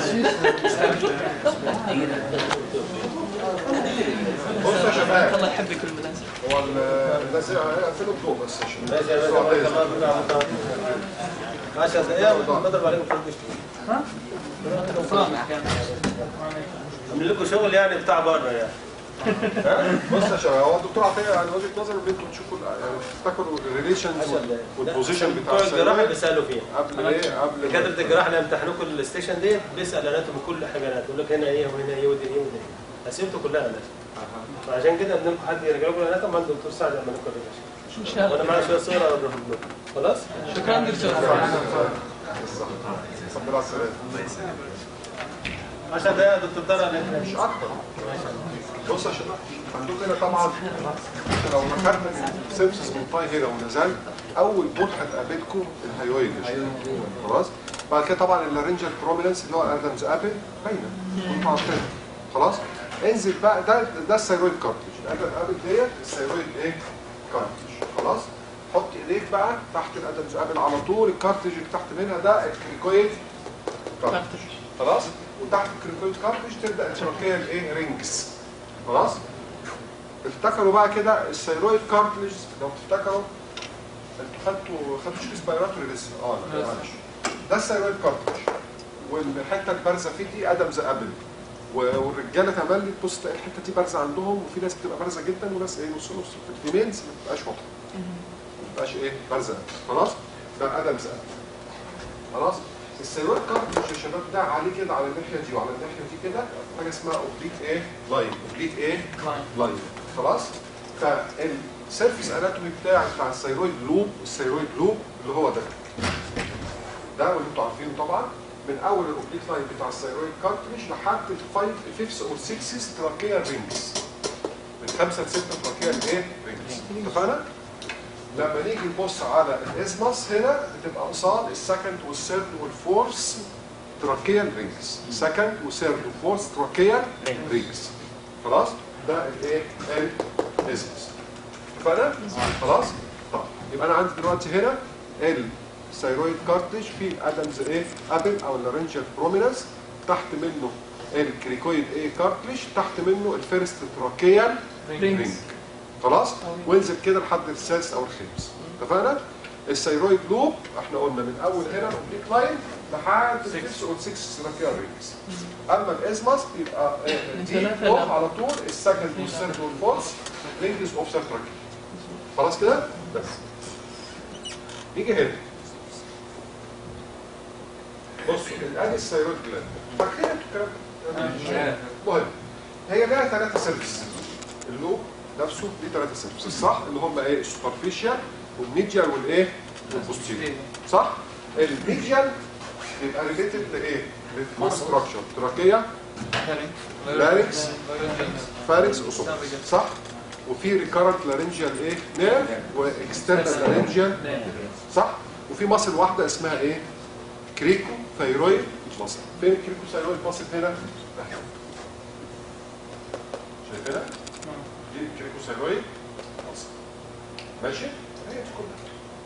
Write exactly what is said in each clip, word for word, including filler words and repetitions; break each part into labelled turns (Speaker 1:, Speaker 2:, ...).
Speaker 1: بص يا شباب،
Speaker 2: الله يحبك المناسب.
Speaker 1: هو الناس هيقفلوا الضوء بس عشان
Speaker 3: ماشي يا باشا. عشر دقايق ونضرب عليكم في الدش.
Speaker 2: ها؟
Speaker 3: عامل لكم شغل يعني بتاع بره يعني.
Speaker 1: بص يا شباب، هو الدكتور عطيه يعني وجهه نظر ان انتم تشوفوا يعني تفتكروا الريليشنز والبوزيشن بتاع
Speaker 3: بتوع الجراحه
Speaker 1: السيرويد
Speaker 3: بيسالوا فيها.
Speaker 1: قبل ايه؟ قبل
Speaker 3: دكاتره الجراحه اللي امتحنوكم الستيشن ديت بيسال اناتومي كل حاجه، يقول لك هنا ايه وهنا ايه ودي ايه ودي ايه. اسئلته كلها اناتومي. فعشان كده بدنا لكم حد يرجع لكم الاناتومي مع الدكتور سعد يعمل لكم الريليشن.
Speaker 2: ان شاء الله.
Speaker 3: وانا معايا شويه صور اوريهم لكم. خلاص؟
Speaker 2: شكرا دكتور.
Speaker 1: صبر على السلامه.
Speaker 3: عشر دقايق دكتور درع
Speaker 1: مش اكتر. بص يا شباب، عندكم هنا طبعا لو دخلت السيبسس من طاي هنا ونزلت، اول بوت هتقابلكم الهيويد. خلاص؟ بعد كده طبعا اللارنجال بروميننس اللي هو ادمز ابل باينه انتوا عارفينها. خلاص؟ انزل بقى، ده ده الثيرويد كارتج. الادم ابل ديت الثيرويد ايه؟ كارتج. خلاص؟ حط ايديك بقى تحت الادمز ابل على طول، الكارتج اللي تحت منها ده الكريكويد كارتج. خلاص؟ وتحت الكريكويد كارتج تبدا التراكيه الايه؟ رينجز. خلاص؟ افتكروا بقى كده الثيرويد كارتلج، لو تفتكروا انتوا خدتوا خدتوا ريسبيراتوري لسه؟ اه لا معلش. ده الثيرويد كارتلج، والحته البارزه فيه دي ادمز ابل، والرجاله تملي تبص تلاقي الحته دي بارزه عندهم، وفي ناس بتبقى بارزه جدا وناس ايه نص نص. في الفيميلز ما بتبقاش واضحه. ما بتبقاش ايه؟ بارزه. خلاص؟ ده ادمز ابل. خلاص؟ الثيرويد كارتلج يا شباب ده عليه كده على الناحيه دي وعلى الناحيه دي كده حاجه اسمها اوبليك ايه؟ لاين. اوبليك ايه؟ لاين. خلاص؟ فالسيرفيس اناتومي بتاع بتاع الثيرويد لوب، الثيرويد لوب اللي هو ده. ده واللي انتوا عارفينه طبعا، من اول الاوبليك لاين بتاع الثيرويد كارتلج لحد الفايف فيفث اور سكسث تراكيال رينجز. من خمسه لسته تراكيال ايه؟ رينجز. اتفقنا؟ لما نيجي نبص على الاسمس هنا بتبقى قصاد السكند والثيرد والفورث تراكيال رينجز. سكند وثيرد وفورث تراكيال رينجز. خلاص؟ ده الايه؟ الاسمس. اتفقنا؟ خلاص؟ طب يبقى انا عندي دلوقتي هنا الثيرويد كارتلج في الادمز ايه؟ ابل او اللارنجال بروميننس، تحت منه الكريكويد ايه كارتلج، تحت منه الفيرست تراكيال رينج. خلاص؟ وانزل كده لحد السادس او الخامس. اتفقنا؟ الثيرويد لوب احنا قلنا من اول هنا الاوبليك لاين لحد الفيفث او سكس تراكيال رينجز. اما الازمس يبقى دي لوب على طول السكند والثيرد والفورث رينجز اوف تراكيال. خلاص كده؟ بس. نيجي هنا. بصوا ادي الثيرويد جلاند. فاكرين انتوا الكلام ده؟ مهم. هي لها ثلاثه سيرفيس. اللوب نفسه ليه ثلاثه سيرفيس صح؟ اللي هم ايه؟ السوبرفيشال والميديال والايه؟ والبوستيريور. صح؟ الميديال بيبقى ريليتد لايه؟ للفور ستراكشر، تراكيه، لاريكس، فاريكس، اسوفاجس. صح؟ وفي ريكارنت لارنجيال ايه؟ نيرف، واكسترنال لارنجيال. صح؟ وفي ماسل واحده اسمها ايه؟ كريكو ثايرويد ماسل. فين الكريكو ثايرويد ماسل هنا؟ شايفينها؟ دي الكريكو ثايرويد ماسل. ماشي؟ هي دي كلها.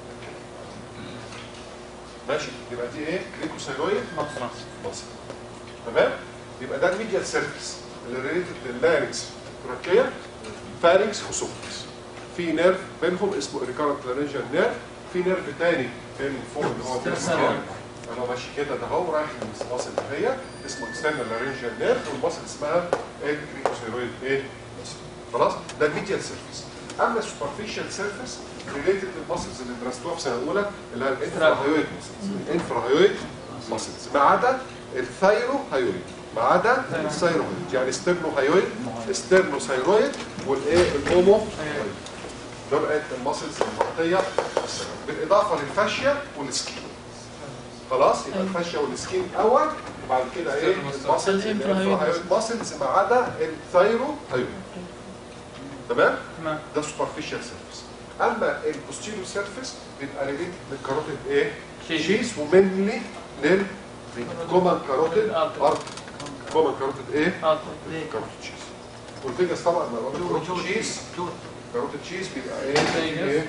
Speaker 1: ماشي؟ يبقى دي ايه؟ كريكو ثايرويد ماسل. تمام؟ يبقى ده الميديال سيرفيس اللي ريليتد لللاريكس تراكيه، فارينكس وسوفكس. في نيرف بينهم اسمه ريكارنت لارنجيال نيرف، في نيرف تاني فين فوق اللي هو الديسكال انا ماشي كده ده هو رايح للماسل هي اسمه اكسترنال لارنجيال نيرف، والماسل اسمها الكريكوثايرويد ايه؟ خلاص؟ ده الميديال سيرفيس. اما السوبرفيشال سيرفيس ريليتد للماسلز اللي درستوها في سنه اولى اللي هي الانفراهايويد ماسلز. الانفراهايويد ماسلز ما عدا الثايروهايويد، ما عدا الثايروهايويد، يعني ستيرنوهايويد، ستيرنوثايرويد، والايه؟ الاومو دول الماسلز المغطيه بالاضافه للفاشيا والسكين. خلاص؟ يبقى الفاشيا والسكين الاول، وبعد كده ايه؟ الماسلز الانفراهايويد ماسلز ما عدا الثايروهايويد. تمام؟ تمام. ده سوبرفيشال سيرفيس. اما البوستيريور سيرفيس بيبقى ريليتد للكاروتيد ايه؟ شيس، ومنلي للكومان كاروتيد ارتري. كومان كاروتيد ايه؟ كاروتيد شيس. والفيجاس طبعا ما قلنا كاروتيد شيس، كاروتيد شيس بيبقى ايه؟ ايه؟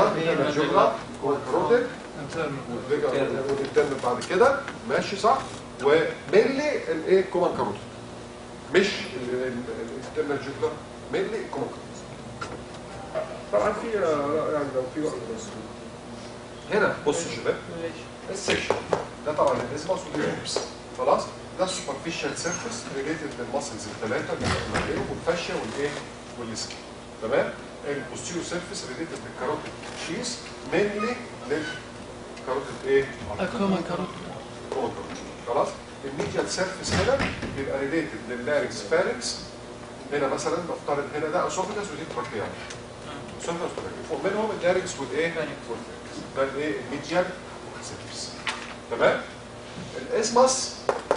Speaker 1: جوجرا كاروتيد والفيجا والانترنال بعد كده. ماشي صح؟ ومينلي الايه كومان كاروتيد مش الانترنال جوكلر، مينلي كومان كاروتيد. طبعا في يعني لو في وقت هنا بصوا شباب السيكشن ده طبعا الاسمس والهيبس خلاص. ده السوبرفيشال سيرفيس ريليتد للماسلز الثلاثه اللي احنا بنقولهم والفاشيا والايه والسكين تمام. البوستيريور سيرفيس ريليتد للكاروتيد شيس مينلي للكاروتيد ايه؟
Speaker 2: الكومن كاروتيد
Speaker 1: خلاص. الميديال سيرفيس هنا بيبقى ريليتد لللارينكس فارنكس. هنا مثلا نفترض هنا ده اسوفيجاس ودي تراكيا. اسوفيجاس وتراكيا فوق منهم اللارينكس والايه؟ والفارنكس. ده الايه؟ الميديال سيرفيس تمام. الاسمس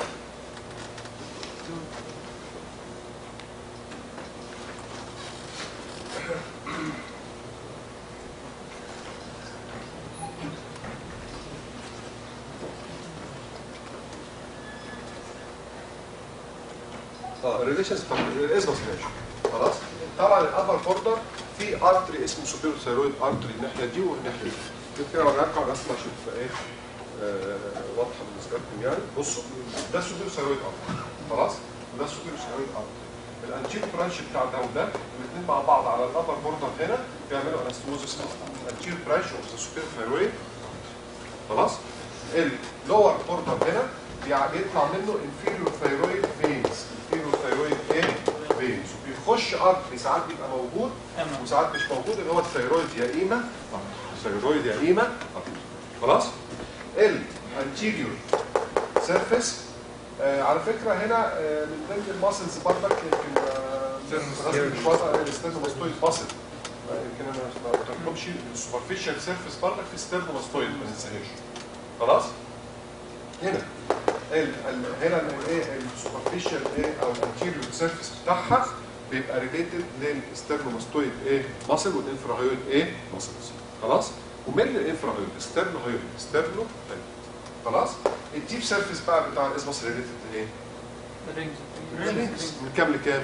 Speaker 1: اه الريليشنز الاسمس ماشي خلاص. طبعا الابر بوردر في ارتري اسمه سوبيرو ثايرويد ارتري الناحيه دي والناحيه دي. كده اوريها لكم على رسمه عشان تبقى ايه آه واضحه بالنسبه لكم يعني. بصوا ده السوبيرو ثايرويد ارتري خلاص وده السوبيرو ثايرويد ارتري. الانتيرو برانش بتاع ده وده الاثنين مع بعض على الابر بوردر هنا بيعملوا انستموزس الانتيرو برانش اوف ذا سوبيرو ثايرويد خلاص. اللور بوردر هنا بيطلع منه انفيريور ثايرويد فينز. انفيريور ثايرويد ايه؟ فينز وبيخش ارتري ساعات بيبقى موجود وساعات مش موجود اللي هو الثايرويد يا ايما الثايرويد يا ايما خلاص. الانتيريور سيرفيس آه على فكره هنا آه من ضمن الماسلز برضك يمكن غصب شويه الاستيرنوماستويد ماسل يمكن انا ما قلتلكمش السوبرفيشال سيرفيس برضك في ستيرنوماستويد ما ننساهاش خلاص. هنا ال ال هنا الايه السوبرفيشال ايه او الانتيريور سيرفيس بتاعها بيبقى ريليتد للستيرنوماستويد ايه ماسل والانفراهيويد ايه ماسلز خلاص. ومن الانفراهيويد ستيرنوهيويد ستيرنو خلاص. الديب سيرفيس بقى بتاع الاسمس ريليتد لايه؟ الرينجز من كام لكام؟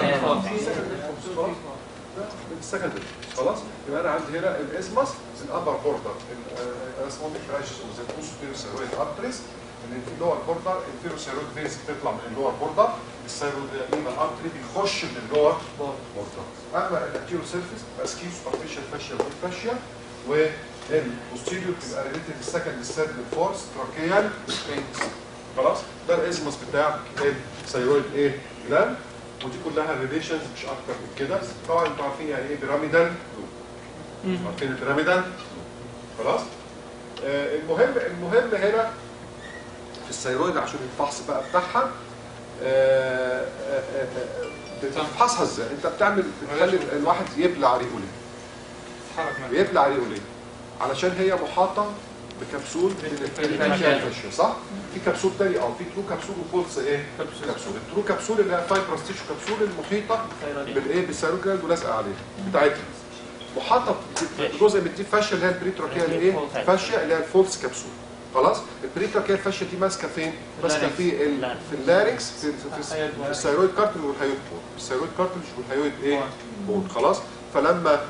Speaker 1: السكندري خلاص. يبقى انا عندي هنا الاسمس الابر بوردر اسمهم البرانشز اوف ذا بوستيريور ثايرويد ارتريز. اللور بوردر الانفيريور ثايرويد فينز بتطلع من اللور بوردر. الثايرويد ارتري بيخش من اللور بوردر. اما الانتيريور سيرفيس ماسكين سوبرفيشال فاشيا والفاشيا والبوستيريور بتبقى ريليتد للسكند الثيرد الفورث تراكيال خلاص. ده الاسمس بتاع الثايرويد ايه جلاند ودي كلها ريليشنز مش اكتر من كده. طبعا انتوا عارفين يعني ايه بيراميدال عارفين البيراميدال خلاص. آه المهم المهم هنا في الثايرويد عشان الفحص بقى بتاعها آه آه آه بتفحصها ازاي؟ انت بتعمل بتخلي الواحد يبلع ريقه ليه؟ يبلع ريقه ليه؟ علشان هي محاطه بكبسول من الفاشيا صح؟ في كبسول تاني اه في ترو كبسول وفولس ايه؟ كبسول. الترو كبسول اللي هي فايبرس تيشو كبسول المحيطه بالايه؟ بالثايرويد جلاند ولازقه عليها بتاعتها. محاطه بجزء من الديب فاشيا اللي هي البريتراكيال ايه؟ فاشيا اللي هي الفولس كبسول خلاص. البريتراكيال فاشيا دي ماسكه فين؟ ماسكه في ال... في اللارينكس في, في, في الثايرويد كارتل والهايويد بون. الثايرويد كارتل والهايويد ايه؟ بون خلاص. فلما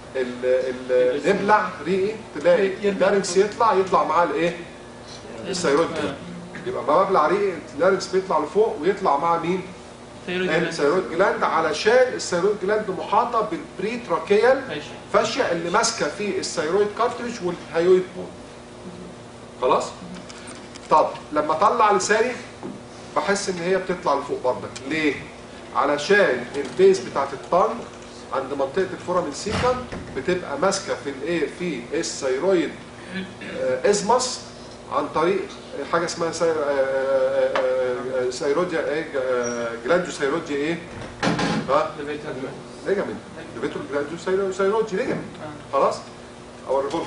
Speaker 1: نبلع ريقي تلاقي اللارنكس يطلع يطلع معاه الايه؟ الثايرويد جلاند. يبقى ما ببلع ريقي اللارنكس بيطلع لفوق ويطلع مع مين؟ الثايرويد جلاند علشان الثايرويد جلاند محاطه بالبريتراكيال فاشيا اللي ماسكه في الثايرويد كارتريج والهايويد بون خلاص. طب لما اطلع لساني بحس ان هي بتطلع لفوق برضك ليه؟ علشان البيز بتاعت الطن عند منطقه الفورامين سيكم بتبقى ماسكه في الايه في الثايرويد ازمس عن طريق حاجه اسمها ثايرويديا ايه جلاندو ثايرويديا ايه ها ليجامنت ليفيتور جلاندو ثايرويديا ليجامنت خلاص. اوريه لكم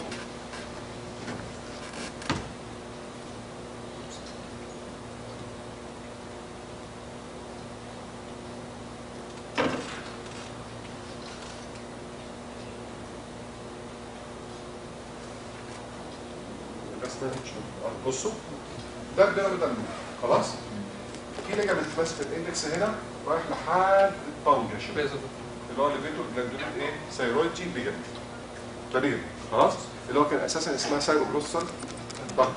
Speaker 1: بصوا ده البيراميدال خلاص. في ليجامنت ماسك الاندكس هنا رايح لحد الطنج يا شباب اللي هو الليفيتور جلاندوليت ايه ثايرويدي ليجامنت ده ليجامنت خلاص اللي هو كان اساسا اسمها ثايروجلوسال طنج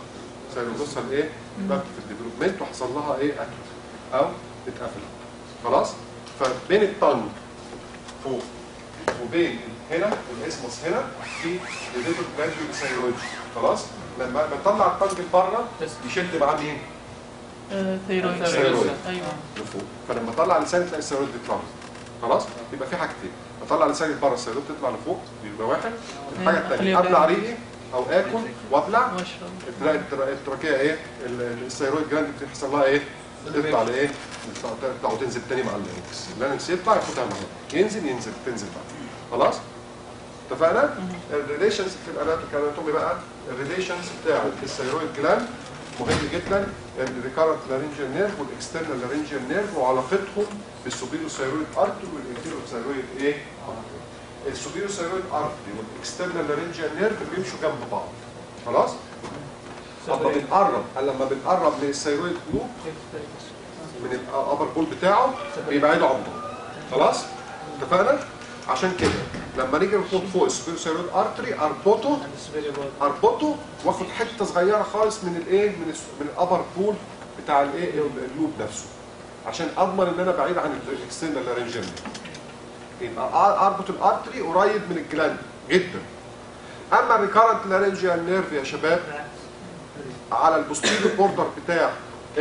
Speaker 1: ثايرويدوسال ايه؟ داكت في الديفلوبمنت وحصل لها ايه؟ اتروفي او اتقفلت. خلاص؟ فبين الطن فوق وبين هنا الاسمس هنا في ديفيتور جرانيول ثايرويد. خلاص؟ لما بنطلع الطنج لبره يشد معاه مين؟
Speaker 2: ثيرويد.
Speaker 1: ثيرويد.
Speaker 2: ايوه
Speaker 1: لفوق. فلما اطلع لساني تلاقي الثيرويد بيطلع. خلاص؟ يبقى في حاجتين، اطلع لساني لبره الثيرويد تطلع لفوق يبقى واحد. الحاجه الثانيه ابلع ريقي او اكل وابلع تلاقي التراكيه ايه؟ الثيرويد جلاند بتحصل لها ايه؟ تطلع لايه؟ تطلع وتنزل تاني مع اللانكس. اللانكس يطلع ياخدها معاه، ينزل ينزل تنزل بقى. خلاص؟ اتفقنا؟ الريليشنز في الاناتومي بقى الريليشنز بتاع الثيرويد جلاند مهم جدا، الريكارنت لارنجيال نيرف والاكسترنال لارنجيال نيرف وعلاقتهم بالسوبيريو ثيرويد ارتري والانفيريو ثيرويد ايه؟ السوبيريو ثيرويد ارتري والاكسترنال لارنجيال نيرف بيمشوا جنب بعض. خلاص؟ لما بنقرب لما بنقرب من الثيرويد لوب من الابر بول بتاعه بيبعدوا عن بعض. خلاص؟ اتفقنا؟ عشان كده لما نيجي نحط فوق السوبيريو ثيرويد ارتري اربطه اربطه واخد حته صغيره خالص من الايه؟ من من الابر بول بتاع الايه؟ اللوب نفسه عشان اضمن ان انا بعيد عن الاكسترنال لارنجيال نيرف. يبقى اربط الارتري قريب من الجلاند جدا. اما الريكارنت لارنجيال نيرف يا شباب على البوستيريور بوردر بتاع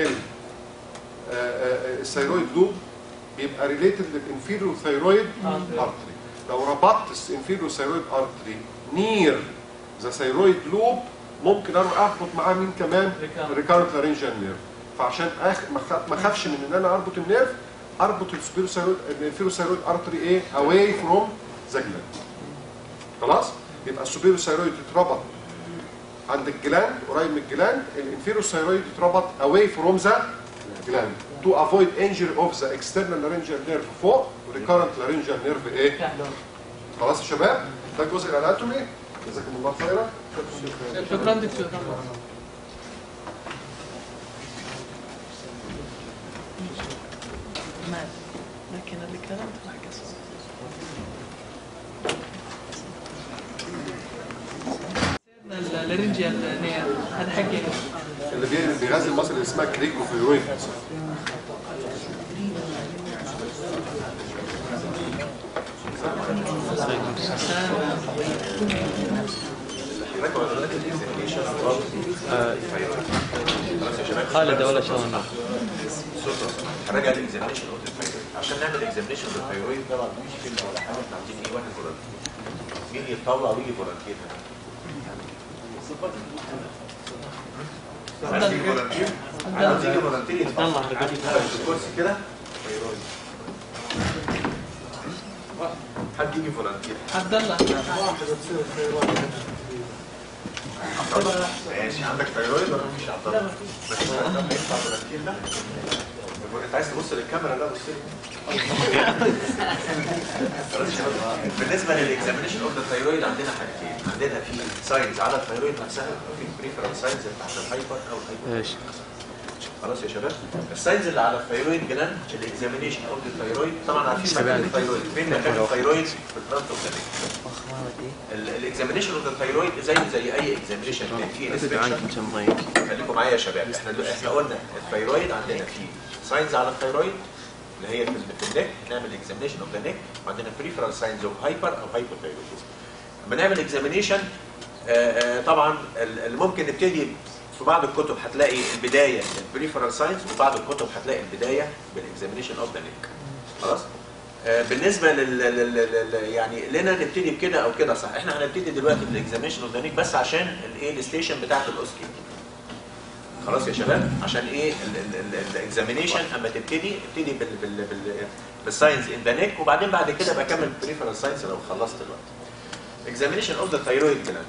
Speaker 1: الثيرويد لوب بيبقى ريليتد للانفيريور ثيرويد ارتري. لو ربطت الانفيريور ثيرويد ارتري نير ذا ثيرويد لوب ممكن اروح اربط معاه مين كمان؟ الريكارنت لارنجيال نيرف. فعشان ما اخافش من ان انا اربط النيرف اربط السوبيريور ثيرويد الانفيريور ثيرويد ارتري ايه؟ اواي فروم ذا جلاند. خلاص؟ يبقى السوبيريور ثيرويد يتربط عند الجلاند قريب من الجلاند، الانفيريور ثيرويد يتربط اواي فروم ذا جلاند to avoid injury of the external laryngeal nerve فوق والريكارنت laryngeal nerve ايه؟ خلاص يا شباب؟ ده الجزء الاناتومي. جزاكم الله خيرا.
Speaker 2: شكرا دكتور. لكن الريكارنت حاجه صعبه. اللارنجيال نير هذا حقي
Speaker 1: اللي بيغذي المصل اللي اسمها كريكوثيرويد.
Speaker 4: خالد ولا شلون؟
Speaker 5: هنراجع الاكزامينشن اوف الثايرويد عشان نعمل اكزامينشن اوف الثايرويد. طبعا مش كلمه ولا حاجه، احنا عايزين ايه؟ واحد فولنتير. مين يتطوع ويجي فولنتير؟ عايز يجي فولنتير؟ عايز يجي فولنتير يتطلع الكرسي كده ثايرويد. حد يجي فولنتير؟
Speaker 2: عبد الله.
Speaker 5: ماشي. عندك ثايرويد ولا مفيش؟ عبد الله مفيش. ده هيطلع فولنتير ده؟ انت عايز تبص للكاميرا؟ لا بص لي. بالنسبه للاكزامينشن اوف ذا ثايرويد عندنا حاجتين. عندنا في ساينز على الثايرويد نفسها وفي بريفرال ساينز بتاعت الهايبر او الهايبر. خلاص يا شباب؟ الساينز اللي على الثايرويد جلاند الاكزامينشن اوف ذا ثايرويد طبعا عارفين مكان الثايرويد فين. مكان الثايرويد في الفرونت اوف ذا نيك. الاكزامينشن اوف ذا ثايرويد زيه زي اي اكزامينشن في انسبكشن. خليكم معايا يا شباب. احنا احنا قلنا الثايرويد عندنا فيه ساينز على الثايرويد اللي هي في النك، نعمل اكزامينشن اوف ذا نك، وعندنا بريفرال ساينز اوف هايبر او هايبوثايرويدزم. لما نعمل اكزامينشن طبعا اللي ممكن نبتدي في بعض الكتب هتلاقي البدايه بالبريفرال ساينز وبعض الكتب هتلاقي البدايه بالاكزامينشن اوف ذا نك. خلاص؟ بالنسبه لل, لل... يعني لنا نبتدي بكده او كده صح. احنا هنبتدي دلوقتي بالاكزامينشن اوف ذا نك بس عشان الايه الستيشن بتاعت الاوسكي. خلاص يا شباب؟ عشان ايه الاكزامينشن اما تبتدي ابتدي بال بال بال بالساينز ان ذا نيك وبعدين بعد كده بكمل بريفرال ساينز لو خلصت دلوقتي. اكزامينشن اوف ذا ثايرويد جلاند.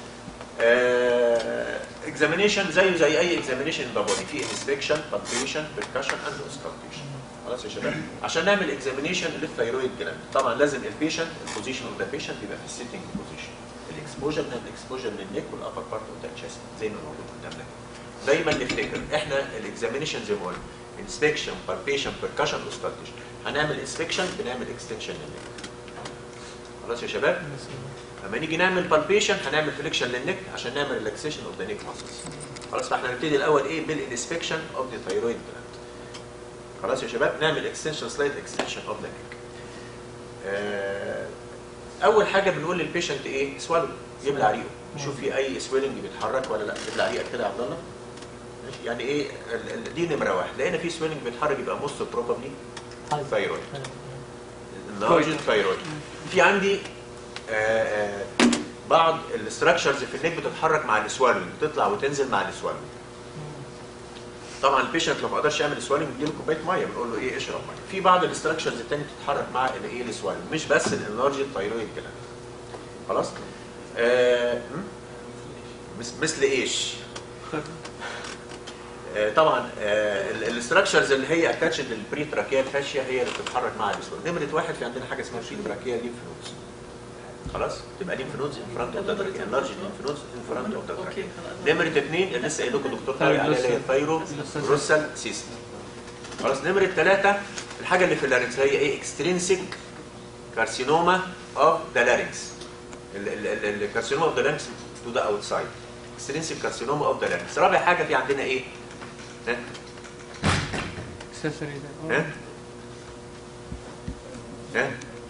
Speaker 5: اكزامينشن زيه زي اي اكزامينشن ان ذا بودي، في انسبكشن، بالبيشن، بيركشن اند اوسكالتيشن. خلاص يا شباب؟ عشان نعمل اكزامينشن للثايرويد جلاند طبعا لازم البيشنت البوزيشن اوف ذا بيشنت يبقى في السيتنج بوزيشن. الاكسبوجر نعمل اكسبوجر للنيك والابر بارت اوف ذا تشيست زي ما موجود قدامنا. دايما نفتكر احنا الاكزامينشن زي ما قلنا انسبكشن، بالبيشن، بيركشن، اوسكالتيشن. هنعمل انسبكشن بنعمل اكستنشن للنيك. خلاص يا شباب؟ لما نيجي نعمل بالبيشن هنعمل فليكشن للنيك عشان نعمل ريلاكسيشن اوف ذا نيك ماسلز. خلاص فاحنا هنبتدي الاول ايه بالانسبكشن اوف ذا ثايرويد جلاند. خلاص يا شباب نعمل اكستنشن سلايد اكستنشن اوف ذا نيك. اول حاجه بنقول للبيشنت ايه؟ سوالو يبلع ريقه، نشوف في اي سويلنج بيتحرك ولا لا. يبلع ريقك كده يا عبد الله. ماشي؟ يعني ايه دي نمره واحد. لقينا في سويلنج بيتحرك يبقى موست بروبابلي ثايرويد. اللارج ثايرويد. في عندي آآ آآ بعض الاستراكشرز في النيك بتتحرك مع السوالنج، بتطلع وتنزل مع السوالنج. طبعا البيشنت لو ما قدرش يعمل سوالنج نديله كوبايه ميه بنقول له ايه اشرب ميه. في بعض الاستراكشرز الثانيه بتتحرك مع الايه السوالنج، مش بس الانلارج ثايرويد جلاند. خلاص؟ آه مثل ايش؟ آه طبعا آه الاستراكشرز اللي هي اتاتشد للبري تراكيال فاشيا هي اللي بتتحرك مع السوالنج. نمره واحد في عندنا حاجه اسمها بري تراكيال ليمف نودز. خلاص؟ تبقى ليمف نودز ان فرونت اوف ذا تراكيال، لارج ليمف نودز ان فرونت اوف ذا تراكيال. نمره اثنين اللي لسه قايل لكم دكتور طارق عليها اللي هي الثايرو روسال سيست. خلاص؟ نمره ثلاثه الحاجه اللي في اللارنكس هي ايه؟ اكسترينسيك كارسينوما اوف ذا لارنكس. الكارسينوما اوف ذا لارنكس تو ذا اوتسايد. اكسترينسيك كارسينوما اوف ذا لارنكس. رابع حاجه في عندنا ايه؟ ها؟
Speaker 2: اكسسوري
Speaker 5: ها؟ ها؟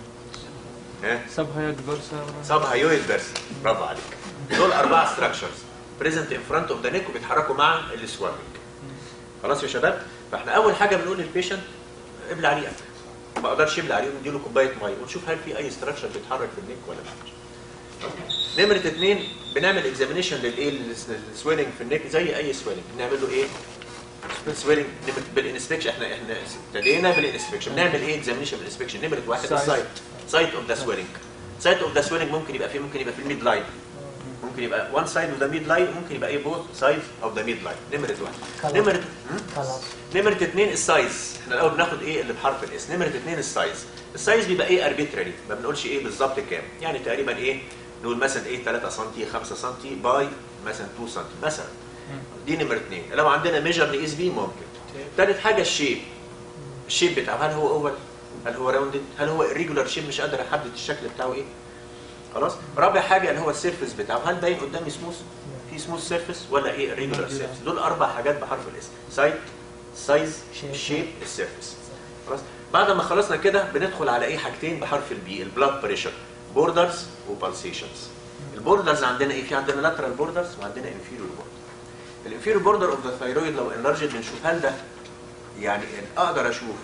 Speaker 5: ها؟
Speaker 2: سب هايويد بيرسا
Speaker 5: سب هايويد بيرسا. برافو عليك. دول اربعه ستراكشرز بريزنت ان فرونت اوف ذا نيك وبيتحركوا مع السوالنج. خلاص يا شباب؟ فاحنا اول حاجه بنقول للبيشنت ابلع ريقك. ما اقدرش يبلع ريقه نديله كوبايه ميه ونشوف هل في اي ستراكشر بيتحرك في النيك ولا لا. نمره اثنين بنعمل اكزامينشن للايه السويلنج في النيك زي اي سويلنج. بنعمل له ايه؟ سويلنج بالانسبكشن. احنا احنا ابتدينا بالانسبكشن. بنعمل ايه اكزامينشن بالانسبكشن؟ نمره واحد السايت سايت اوف ذا سويلنج. سايت اوف ذا سويلنج ممكن يبقى فيه ممكن يبقى في الميد لاين. ممكن يبقى وان سايد اوف ذا ميد لاين ممكن يبقى ايه بوث سايد اوف ذا ميد لاين. نمره واحد. نمره نمره اثنين السايز. احنا الاول بناخد ايه اللي بحرف الاس. نمره اثنين السايز. السايز بيبقى ايه اربيتراري، ما بنقولش ايه بالظبط كام. يعني تقريبا ايه نقول مثلا ايه ثلاثة سم خمسة سم باي مثلا اثنين سم مثلا. دي نمره اثنين. لو عندنا ميجر نقيس بيه ممكن. ثالث حاجه الشيب. الشيب بتاعه هل هو اوفل؟ هل هو راوندد؟ هل هو ريجولار شيب مش قادر احدد الشكل بتاعه ايه؟ خلاص؟ رابع حاجه اللي هو السيرفيس بتاعه، هل باين قدامي سموث؟ في سموث سيرفيس ولا ايه ريجولار سيرفيس؟ دول اربع حاجات بحرف الاس. سايت، سايز، الشيب، السيرفيس. خلاص؟ بعد ما خلصنا كده بندخل على ايه حاجتين بحرف البي، البلاد بريشر، بوردرز وبالسيشنز. البوردرز عندنا ايه؟ في عندنا لاترال بوردرز وعندنا انفيريور بوردر. الانفيريور بوردر اوف ذا ثايرويد لو انلارجد بنشوف هل ده يعني اقدر اشوف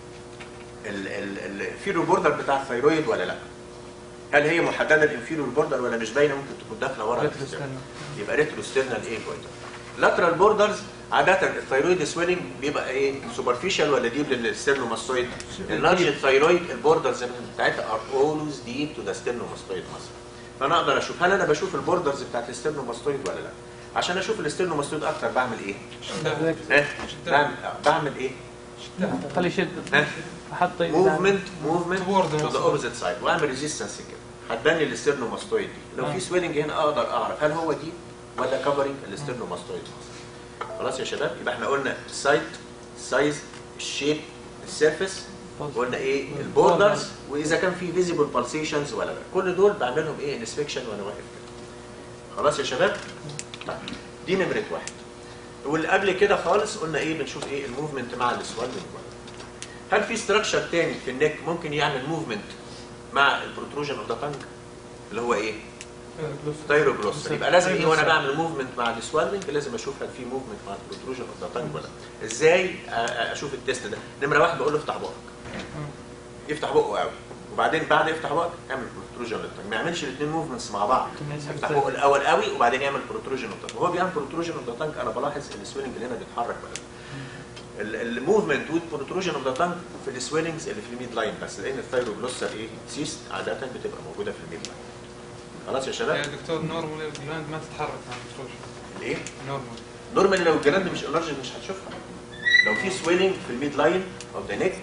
Speaker 5: الانفيريور بوردر بتاع الثايرويد ولا لا؟ هل هي محدده الانفيريور بوردر ولا مش باينه ممكن تكون داخله ورا؟ يبقى ريتروسترنال ايه بوينتر. لاترال بوردرز عاده الثايرويد سويلنج بيبقى ايه سوبرفيشال ولا ديب للسترنوماستويد. اللارج الثايرويد البوردرز بتاعتها ار اولويز ديب تو ذا سترنوماستويد ماسل. فانا اقدر اشوف هل انا بشوف البوردرز بتاعت السترنوماستويد ولا لا. عشان اشوف السترنوماستويد اكتر بعمل ايه؟ اه بعمل بعمل ايه؟
Speaker 2: خلي يشد احط
Speaker 5: موفمنت موفمنت تو ذا اوبوزيت سايد واعمل ريزيستنس كده هتبان لي السترنوماستويد دي. لو في سويلنج هنا اقدر اعرف هل هو دي ولا كفرنج السترنوماستويد. خلاص يا شباب؟ يبقى احنا قلنا السايت، السايز، الشيب، السيرفيس، قلنا ايه البوردرز، واذا كان في فيزيبل بالسيشنز ولا لا. كل دول بعملهم ايه انسبكشن وانا واقف كده. خلاص يا شباب؟ طيب دي نمره واحد. واللي قبل كده خالص قلنا ايه بنشوف ايه الموفمنت مع السوالنج. هل في ستراكشر تاني في النك ممكن يعمل موفمنت مع البروتروجن اوف ذا تانج اللي هو ايه؟ ثايروجلوسال. يبقى لازم ايه وانا بعمل موفمنت مع السوالنج لازم اشوف هل في موفمنت مع البروتروجن اوف ذا تانج ولا لا. ازاي اشوف التيست ده؟ نمره واحد بقول له افتح بقك. يفتح بقه قوي وبعدين بعد يفتح بقك اعمل بروتروجن اوف ذا تانج. ما يعملش الاثنين موفمنتس مع بعض. يفتح بقه الاول قوي وبعدين يعمل بروتروجن اوف ذا تانج. وهو بيعمل بروتروجن اوف ذا تانج انا بلاحظ ان السويلنج اللي هنا بيتحرك بقى. الموفمنت والبروتروجن اوف ذا تانج في السويلنجز اللي في الميد لاين بس، لان الثايروجلوسال ايه سيست عاده بتبقى موجوده في الميد لاين. خلاص يا شباب؟
Speaker 4: يا دكتور نورمال الجلاند ما تتحرك مع البروتروجن.
Speaker 5: ليه؟
Speaker 4: نورمال
Speaker 5: نورمال لو الجلاند مش انرجي مش هتشوفها. لو في سويلنج في الميد لاين اوف ذا نيك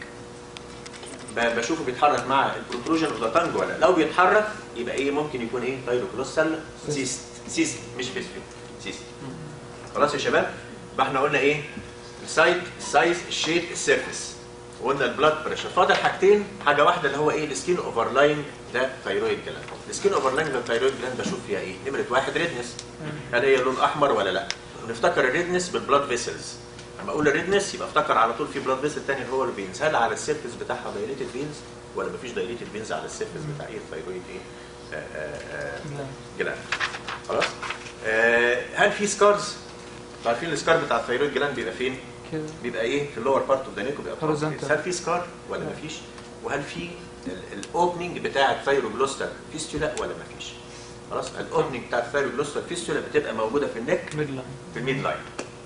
Speaker 5: بشوفه بيتحرك مع البروتروجن اوف ذا تانج ولا لو بيتحرك يبقى ايه ممكن يكون ايه ثايروجلوسال سيست سيست مش فيسفيك سيست. خلاص يا شباب؟ يبقى احنا قلنا ايه؟ السايت، السايز، الشيب، السيرفيس. وقلنا البلاد بريشر. فاضل حاجتين، حاجه واحده اللي هو ايه السكين اوفرلاين ذا ثايرويد جلاند. السكين اوفرلاين ذا ثايرويد جلاند بشوف فيها ايه؟ نمره واحد ريدنس. هل هي لون احمر ولا لا؟ ونفتكر الريدنس بالبلاد فيسلز. لما اقول الريدنس يبقى افتكر على طول في بلاد فيسل ثاني اللي هو الفينز. هل على السيرفيس بتاعها دايليتد فينز ولا مفيش دايليتد فينز على السيرفيس بتاع ايه الثايرويد ايه؟ جلاند. خلاص؟ آه هل في سكارز؟ عارفين السكار بتاع الثايرويد جلاند بيبقى فين؟ بيبقى ايه؟ في اللور بارت اوف ذا نيك وبيبقى هوريزونتال. هل في سكار ولا مفيش؟ وهل في الاوبننج بتاع الثايروجلوستال فيستولا ولا مفيش؟ خلاص؟ الاوبننج بتاع الثايروجلوستال فيستولا بتبقى موجوده في النك في الميد لاين.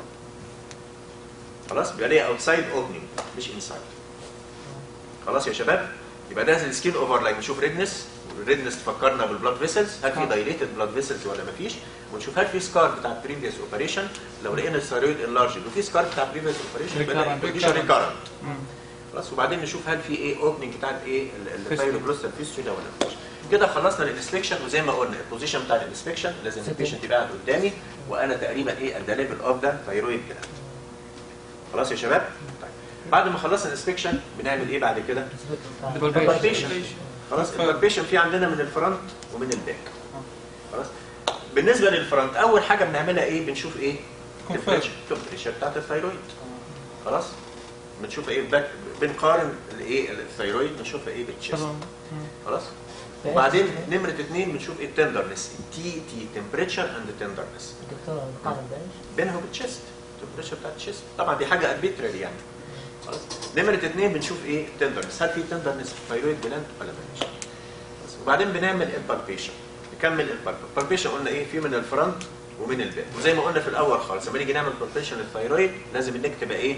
Speaker 5: خلاص؟ بيبقى ليها اوتسايد اوبننج مش انسايد. خلاص يا شباب؟ يبقى ده السكين اوفرلاين. نشوف ريدنس، والريدنس تفكرنا بالبلاد فيسلز، هل في دايليتد بلاد فيسلز ولا مفيش؟ ونشوف هل في سكار بتاع بريفيوس اوبريشن. لو لقينا الثايرويد انلارجد وفي سكار بتاع بريفيوس اوبريشن يبقى الكونديشن ريكارنت. خلاص؟ وبعدين نشوف هل في ايه اوبننج بتاع الايه الثايروجلوستال فيستولا ولا مفيش. كده خلصنا الانسبكشن. وزي ما قلنا البوزيشن بتاع الانسبكشن لازم البيشنت يبقى قاعد قدامي وانا تقريبا ايه ات ذا ليفل اوف ذا ثايرويد جلاند. خلاص يا شباب؟ طيب بعد ما خلصنا الانسبكشن بنعمل ايه بعد كده؟ البالبيشن. خلاص البالبيشن في عندنا من الفرونت ومن الباك. خلاص بالنسبه للفرونت اول حاجه بنعملها ايه؟ بنشوف ايه؟ التمبريتشر بتاعت الثايرويد. خلاص بنشوف ايه باك، بنقارن الايه الثايرويد بنشوفها ايه بالتشيست. خلاص وبعدين نمره اثنين بنشوف ايه التندرنس، تي تي تمبريتشر اند تندرنس.
Speaker 6: الدكتور مقارن
Speaker 5: بينها وبالتشيست التمبريتشر بتاعت التشيست. طبعا دي حاجه اربيترالي يعني. خلاص نمره اثنين بنشوف ايه التندرنس، هل في تندرنس في الثايرويد جلاند ولا مفيش. وبعدين بنعمل البالبيشن. نكمل البالبيشن. قلنا ايه؟ في من الفرونت ومن الباك. وزي ما قلنا في الاول خالص لما نيجي نعمل بالبيشن للثايرويد لازم النك تبقى ايه؟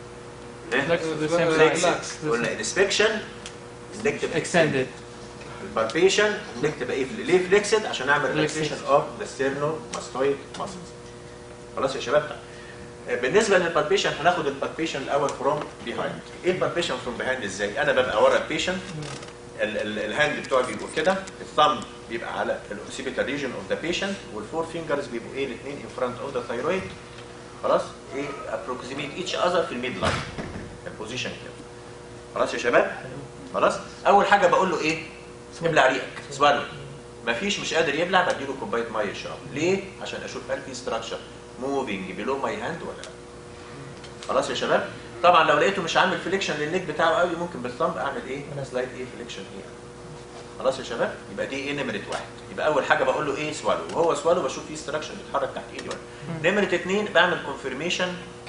Speaker 5: فليكس. قلنا انسبكشن النك تبقى اكستندد. البالبيشن النك تبقى ايه؟ ليه فليكسد؟ عشان نعمل ريلاكسيشن اوف ذا ستيرنو ماستويد ماسلز. خلاص يا شباب؟ بالنسبه للبالبيشن هناخد البالبيشن الاول فروم بيهايند. ايه البالبيشن فروم بيهايند ازاي؟ انا ببقى ورا البيشنت، الهاند بتوعي بيبقوا كده، الثumb بيبقى على الاوكسيبيتال ريجن اوف ذا بيشنت، والفور فينجرز بيبقوا ايه الاثنين ان فرونت اوف ذا ثايرويد. خلاص؟ ايه ابروكسيميت ايتش اذر في الميد لاين. البوزيشن كده. خلاص يا شباب؟ خلاص؟ اول حاجه بقول له ايه؟ ابلع ريقك، سوالو. مفيش مش قادر يبلع بديله كوبايه ميه يشرب. ليه؟ عشان اشوف هل في ستراكشر موفينج بيلو ماي هاند ولا لا. خلاص يا شباب؟ طبعا لو لقيته مش عامل فليكشن للنيك بتاعه قوي ممكن بالثمب اعمل ايه؟ سلايد ايه فليكشن ايه. خلاص يا شباب؟ يبقى دي ايه نمره واحد. يبقى اول حاجه بقول له ايه؟ سوالو، وهو سوالو بشوف فيه ستراكشر بيتحرك تحت ايدي ولا. نمره اثنين بعمل كونفirmation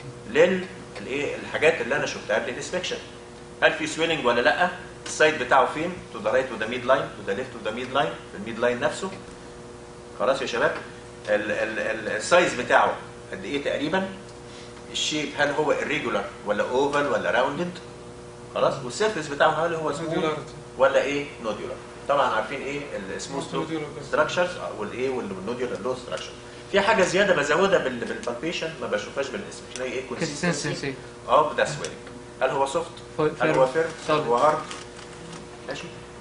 Speaker 5: للايه الحاجات اللي انا شفتها قبل الانسبكشن. هل في سويلنج ولا لا؟ السايد بتاعه فين؟ تو ذا رايت تو ذا ميد لاين، تو ذا ليفت تو ذا ميد لاين، في الميد لاين نفسه. خلاص يا شباب؟ السايز بتاعه قد ايه تقريبا؟ الشيب هل هو irregular ولا اوفال ولا راوندد؟ خلاص؟ والسيرفيس بتاعه هل هو سموث ولا ايه؟ نوديولار. طبعا عارفين ايه السموث ستراكشرز والايه والنوديولار لو ستراكشر. في حاجه زياده بزودها بالبالبيشن ما بشوفهاش بالانسبكشن، هي ايه؟ كونسيستنسي اوف ذا سويلنج. هل هو سوفت؟ هل هو فيرم؟ هل هو هارد؟ ماشي؟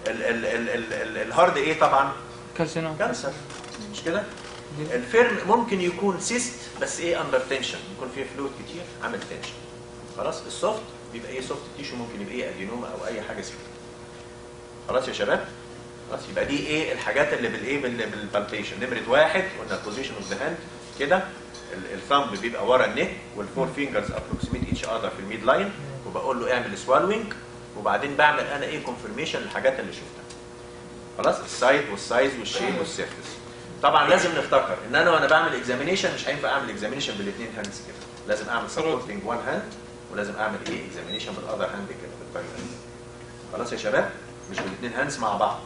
Speaker 5: الهارد ايه طبعا؟
Speaker 2: كالسينوم
Speaker 5: كانسر مش كده؟ الفيرم ممكن يكون سيست بس ايه اندر تنشن، يكون فيه فلويد كتير عامل تنشن. خلاص؟ السوفت بيبقى ايه؟ سوفت تيشو ممكن يبقى ايه؟ ادينوما او اي حاجه سيئه. خلاص يا شباب؟ خلاص يبقى دي ايه الحاجات اللي بالايه بالبالبيشن. نمره واحد قلنا البوزيشن اوف ذا هاند كده، الثامب بيبقى ورا النك والفور فينجرز ابروكسيميت ايتش اذر في الميد لاين، وبقول له اعمل سوالوينج، وبعدين بعمل انا ايه كونفirmation للحاجات اللي شفتها. خلاص؟ السايد والسايز والشيب والسيرفيس. طبعا لازم نفتكر ان انا وانا بعمل اكزامينيشن مش هينفع اعمل اكزامينيشن بالاثنين هاندز كده، لازم اعمل سبورتنج وان هاند ولازم اعمل ايه اكزامينيشن بالاذر هاند كده بالطريقه دي. خلاص يا شباب؟ مش بالاثنين هاندز مع بعض.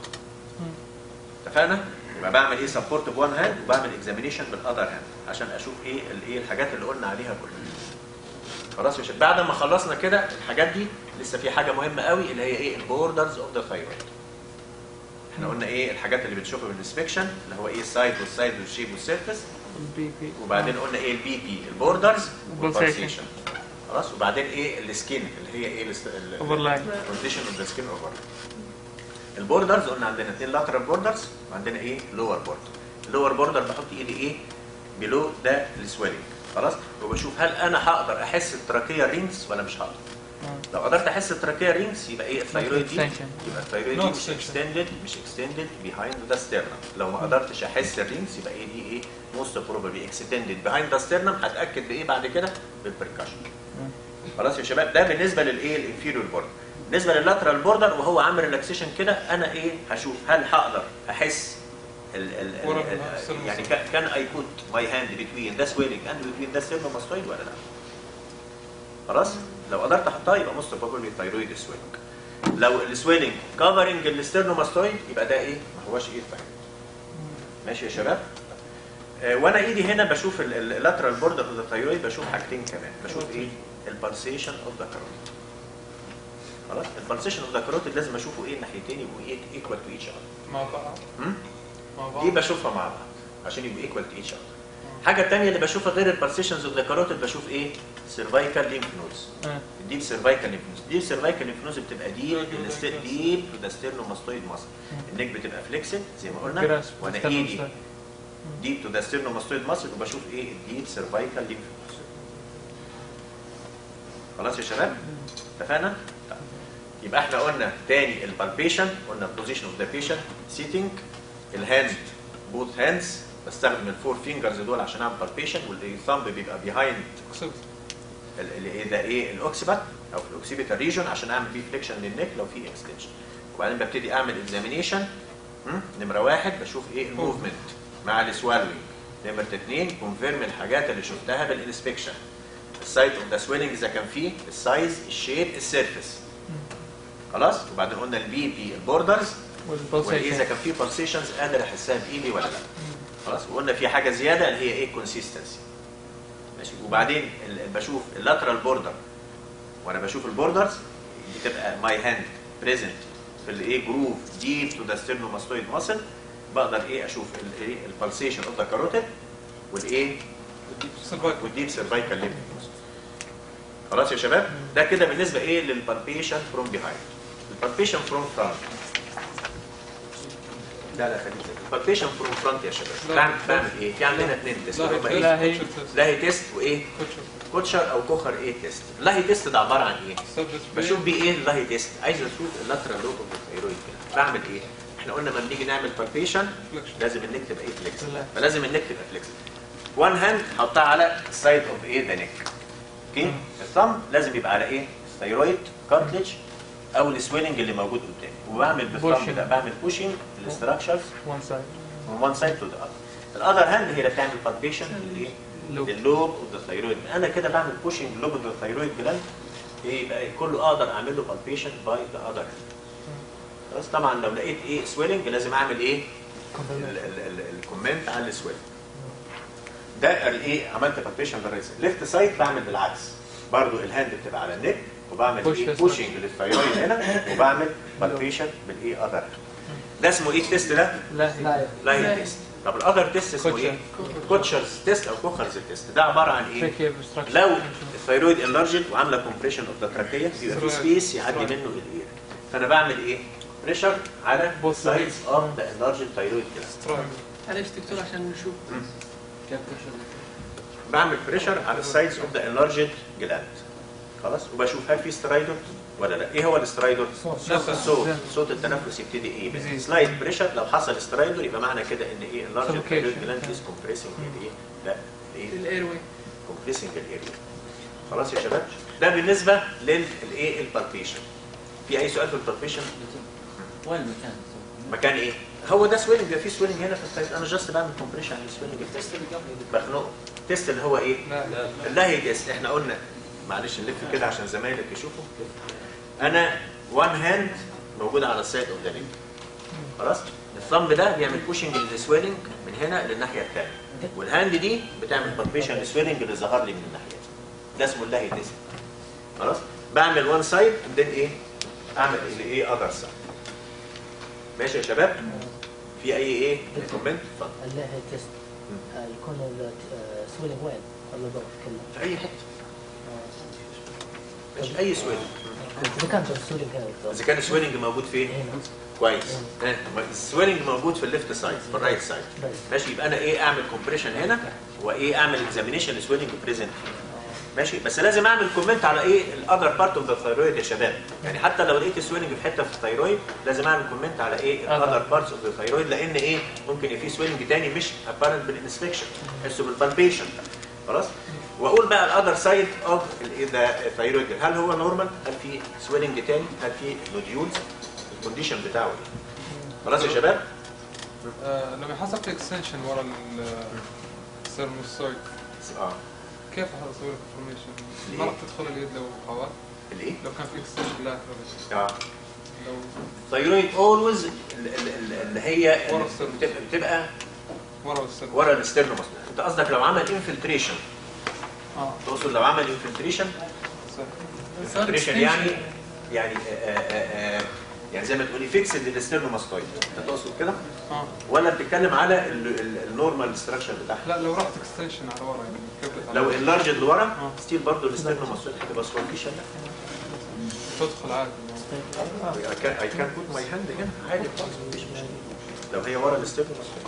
Speaker 5: اتفقنا؟ يبقى بعمل ايه سبورت بوان هاند وبعمل اكزامينيشن بالاذر هاند عشان اشوف ايه الايه الحاجات اللي قلنا عليها كلها. خلاص يا شباب؟ بعد ما خلصنا كده الحاجات دي لسه في حاجه مهمه قوي اللي هي ايه البوردرز اوف ذا ثايرويد. احنا قلنا ايه الحاجات اللي بنشوفها بالانسبكشن اللي هو ايه السايد والسايد والشيب والسيرفيس، وبعدين قلنا ايه البي بي البوردرز والبالسيشن. خلاص؟ وبعدين ايه السكين اللي هي ايه الاوفرلاين كونديشن اوف ذا سكين اوفر. البوردرز قلنا عندنا اثنين لاترال بوردرز وعندنا ايه لور بوردر. اللور بوردر بحط ايدي ايه بلو ده السويلنج. خلاص؟ وبشوف هل انا هقدر احس التراكيه رينجز ولا مش هقدر. لو قدرت احس التراكيه رينجز يبقى ايه الثايرويد دي؟
Speaker 2: Extension.
Speaker 5: يبقى الثايرويد دي مش اكستندد مش اكستندد بيهايند ذا ستيرنم. لو ما قدرتش احس الرينجز يبقى ايه دي ايه؟ موست بروبابلي اكستندد بيهايند ذا ستيرنم. هتاكد بايه بعد كده؟ بالبركشن. خلاص يا شباب ده بالنسبه للايه؟ الانفيريور بوردر. بالنسبه لللاترال بوردر وهو عامل ريلاكسيشن كده انا ايه؟ هشوف هل هقدر احس ال ال ال يعني كان اي بوت ماي هاند بتوين ذا سويلنج اند بتوين ذا ستيرنوماستويد ولا لا؟ خلاص؟ لو قدرت احطها يبقى موست بروبلي ثايرويد سويلنج. لو السويلنج كفرنج الستيرنوماستويد يبقى ده ايه؟ ما هوش ايه فاهم. ماشي يا شباب؟ آه وانا ايدي هنا بشوف اللاترال بوردر اوف ذا ثايرويد بشوف حاجتين كمان، بشوف ايه؟ البلسيشن اوف ذا كاروتيد. خلاص؟ البلسيشن اوف ذا كاروتيد لازم اشوفه ايه الناحيتين يبقوا ايه؟ ايكوال تو ايتش اذر.
Speaker 4: مع بعض. مع بعض.
Speaker 5: دي بشوفها مع بعض عشان يبقوا ايكوال تو ايتش اذر. الحاجه الثانيه اللي بشوفها غير البلسيشنز اوف ذا كاروتيد بشوف ايه؟ سيرفايكال ليمف نودز. الديب سيرفايكال ليمف نودز. الديب سيرفايكال ليمف نودز بتبقى ديب ديب تو ذا ستيرنوماستويد ماسل. النك بتبقى فليكسد زي ما قلنا وانا ايدي ديب تو ذا ستيرنوماستويد ماسل وبشوف ايه؟ الديب سيرفايكال ليمف نودز. خلاص يا شباب؟ اتفقنا؟ يبقى احنا قلنا تاني البالبيشن، قلنا البوزيشن اوف ذا بيشنت، سيتنج، الهاند بوث هاندز بستخدم الفور فينجرز دول عشان اعمل بالبيشن، والثامب بيبقى بيهايند اللي ده ايه الاوكسيبت او في الاوكسيبيتال ريجون عشان اعمل بيه فليكشن للنك لو في اكستنشن. وبعدين ببتدي اعمل اكزامينيشن. نمره واحد بشوف ايه الموفمنت مع السوالوينج. نمره اثنين كونفيرم الحاجات اللي شفتها بالانسبكشن. السايت اوف ذا سويلنج اذا كان فيه السايز الشيب السيرفيس. خلاص؟ وبعدين قلنا البي بي البوردرز واذا كان فيه بالسيشنز قادر احسها بايدي ولا لا. خلاص؟ وقلنا في حاجه زياده اللي هي ايه؟ كونسيستنسي. ماشي؟ وبعدين بشوف اللاترال بوردر وانا بشوف البوردرز بتبقى ماي هاند بريزنت في الايه جروف ديب تو ذا ستيرنوماستويد ماسل. بقدر ايه اشوف الايه البالسيشن اوف ذا كاروتيد والايه والديب سيرفايكال ليمف. خلاص يا شباب؟ ده كده بالنسبه ايه للبالبيشن فروم بيهايند. البالبيشن فروم فرونت لا لا خليك البالبيشن فروم فرونت يا شباب. بعمل بعمل ايه؟ في عندنا اثنين تيست هما ايه؟
Speaker 2: لاهي
Speaker 5: لاهي تيست وايه؟ كوتشر او كوخر ايه تيست. اللاهي تيست ده عباره عن ايه؟ بشوف بيه ايه اللاهي تيست؟ عايز اشوف اللاترال لوب اوف الثايرويد كده. بعمل ايه؟ احنا قلنا لما بنيجي نعمل بالبيشن لازم النك تبقى ايه فليكسبل. فلازم النك تبقى فليكسبل. وان هاند حطها على السايد اوف ايه ذا نك. اوكي؟ الثumb لازم يبقى على ايه؟ الثايرويد كارتلج او السويلنج اللي موجود قدامي. وبعمل بالثumb ده بعمل بوشنج للاستراكشرز
Speaker 2: وان سايد
Speaker 5: من وان سايد تو ذا اذر. الاذر هاند هي اللي بتعمل بالبيشن للايه؟ لللوب اوف ذا ثايرويد. انا كده بعمل بوشنج لوب اوف ذا ثايرويد جلاند. ايه يبقى كله اقدر اعمل له بالبيشن باي ذا اذر هاند. بس طبعا لو لقيت ايه سويلنج لازم اعمل ايه؟ الكومنت على السويلنج. ده الايه عملت بالبيشن للرايت سايد. ليفت سايد بعمل بالعكس برضو الهاند بتبقى على النك وبعمل ايه بوشنج للثايرويد هنا وبعمل بالبيشن بالايه اذر. ده اسمه ايه التيست ده؟
Speaker 2: لاهي
Speaker 5: لاهي تيست. طب الاذر تيست اسمه ايه؟ كوتشرز تيست او كوخرز تيست. ده عباره عن ايه؟ لو الثايرويد انلارجد وعامله كومبريشن اوف ذا تراكيه يبقى في سبيس يعدي منه الاير. فانا بعمل ايه؟ بريشر على سايدز اوف ذا انلارجد ثايرويد كده.
Speaker 6: معلش دكتور عشان نشوف
Speaker 5: بعمل بريشر على السايدز اوف ذا انلارجد جلاند. خلاص؟ وبشوف هل في سترايدور ولا لا. ايه هو الاسترايدور؟ صوت صوت التنفس يبتدي ايه؟ سلايد بريشر. لو حصل سترايدور يبقى معنى كده ان ايه اللارج ثايرويد جلاند از كومبريسنج ايه؟ لا ايه؟
Speaker 6: الايروي
Speaker 5: كومبريسنج الايروي. خلاص يا شباب؟ ده بالنسبه للايه البالبيشن. في اي سؤال في البالبيشن؟
Speaker 7: وين المكان؟
Speaker 5: مكان ايه؟ هو ده سويلنج. بيبقى في سويلنج هنا في الثايرويد. انا جاست بعمل كومبريشن على السويلنج. التست اللي قبل مخنوق. التست اللي هو ايه؟ لا لا اللاهي تيست. احنا قلنا معلش نلف كده عشان زمايلك يشوفوا. انا وان هاند موجوده على السايد اوف ذا نيك. خلاص؟ الثumb ده بيعمل بوشنج للسويلنج من هنا للناحيه الثانيه. والهاند دي بتعمل بالبيشن للسويلنج اللي ظهر لي من الناحيه دي. ده اسمه اللاهي تيست. خلاص؟ بعمل وان سايد وبعدين ايه؟ اعمل الايه اذر سايد. ماشي يا شباب؟ في اي ايه؟ كومنت؟ اتفضل.
Speaker 7: اللاهي تيست يكون السويلنج وين؟ ولا ضغط كله؟
Speaker 5: في اي حته. ماشي اي سويلنج.
Speaker 7: اذا كان السويلنج هنا
Speaker 5: اذا كان السويلنج موجود فين؟ كويس. ها السويلنج موجود في الليفت سايد في الرايت سايد. ماشي يبقى انا ايه اعمل كومبريشن هنا وايه اعمل اكزامينيشن للسويلنج بريزنت. ماشي، بس لازم اعمل كومنت على ايه الاذر بارت اوف ذا ثايرويد يا شباب. يعني حتى لو لقيت سويلنج في حته في الثايرويد لازم اعمل كومنت على ايه الاذر بارتس اوف ذا ثايرويد، لان ايه ممكن يبقى في سويلنج تاني مش ابارنت بالانسبكشن، تحسه بالبالبيشن. خلاص، واقول بقى الاذر سايد اوف ذا ثايرويد هل هو نورمال، هل في سويلنج تاني، هل في نوديولز، الكونديشن بتاعه ايه. خلاص يا شباب.
Speaker 4: آه لما حصل في اكستنشن ورا السيرموسايت
Speaker 5: اه
Speaker 4: كيف اسوي انفورميشن؟ ما راح تدخل اليد لو حوالي
Speaker 5: الايه؟
Speaker 4: لو كان في اكستنشن لا
Speaker 5: اه
Speaker 4: لو
Speaker 5: ثايرويد اولويز اللي هي
Speaker 4: ورا
Speaker 5: اللي
Speaker 4: السيرموس.
Speaker 5: بتبقى, بتبقى
Speaker 4: ورا السيرموس.
Speaker 5: ورا الاسترنوماس. انت قصدك لو عمل انفلتريشن،
Speaker 4: اه
Speaker 5: تقصد لو عمل انفلتريشن؟
Speaker 4: صح.
Speaker 5: انفلتريشن يعني يعني آآ آآ يعني زي ما تقولي فيكس للاسترنوماستويد، انت تقصد كده؟
Speaker 4: اه
Speaker 5: ولا بتتكلم على النورمال ستراكشر بتاعها؟
Speaker 4: لا لو رحت اكستنشن على ورا يعني كيف بتطلع؟
Speaker 5: لو اللارج لورا
Speaker 4: آه.
Speaker 5: ستيل برضه الاسترنوماستويد هتبقى سوالفيشن.
Speaker 4: تدخل عادي
Speaker 5: اي كان بوت ماي هاند هنا عادي خالص مفيش مشكله لو هي ورا الاسترنوماستويد.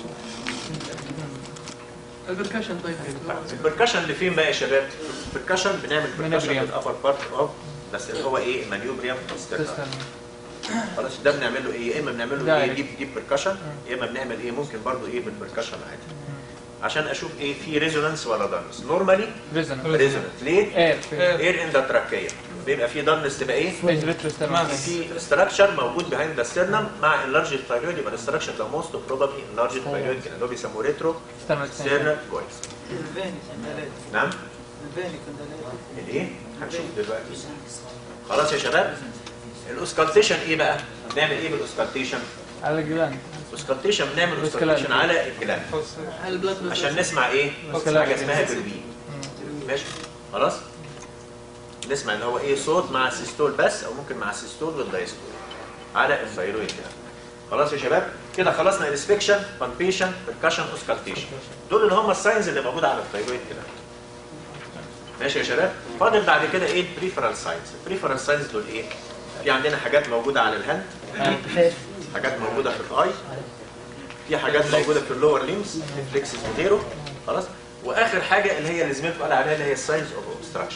Speaker 6: البركشن طيب
Speaker 5: البركشن اللي فين بقى يا شباب؟ البركشن بنعمل بركشن
Speaker 2: Manubrium.
Speaker 5: للابر بارت اوف بس اللي هو ايه المانيوبريم ستيرنال. خلاص ده بنعمل له ايه؟ يا اما بنعمل له ايه
Speaker 2: Direct.
Speaker 5: ديب ديب بركشن، يا اما بنعمل ايه ممكن برضه ايه بالبركشن عادي عشان اشوف ايه في ريزونانس ولا دارنس. نورمالي
Speaker 2: ريزونانس
Speaker 5: ريزونانس ليه؟
Speaker 2: اير
Speaker 5: اير ان ذا تراكيه بيبقى في دارنس تبقى ايه؟ في ستراكشر موجود بيهايند ذا ستيرنم مع اللارج ثايرويد يبقى الستراكشر ده موست بروبابلي اللارج ثايرويد كده اللي هو بيسموه ريترو ستيرنال كويس.
Speaker 6: الفيني كنداليت
Speaker 5: نعم؟
Speaker 6: الفيني كنداليت
Speaker 5: الايه؟ هنشوف دلوقتي. خلاص يا شباب؟ الاوسكالتيشن ايه بقى؟ نعمل ايه بالاوسكالتيشن؟
Speaker 2: على الجلاند
Speaker 5: اوسكالتيشن بنعمل اوسكالتيشن على الجلاند
Speaker 6: على البلاد
Speaker 5: عشان نسمع ايه؟ حاجه اسمها بالبي. ماشي؟ خلاص؟ نسمع اللي هو ايه صوت مع السيستول بس او ممكن مع السيستول والدايستول على الثايرويد كده. خلاص يا شباب؟ كده خلصنا انسبكشن، بالبيشن، بركشن، اوسكالتيشن. دول اللي هم الساينز اللي موجوده على الثايرويد كده. ماشي يا شباب؟ فاضل بعد كده ايه البريفرال ساينز. البريفرال ساينز دول ايه؟ في عندنا حاجات موجوده على الهاند، حاجات موجوده في الاي، في حاجات موجوده في اللور ليمز، ريفلكسز وغيره. خلاص؟ واخر حاجه اللي هي اللي زميلكم قال عليها اللي هي الساينز اوف اوبستراكشن.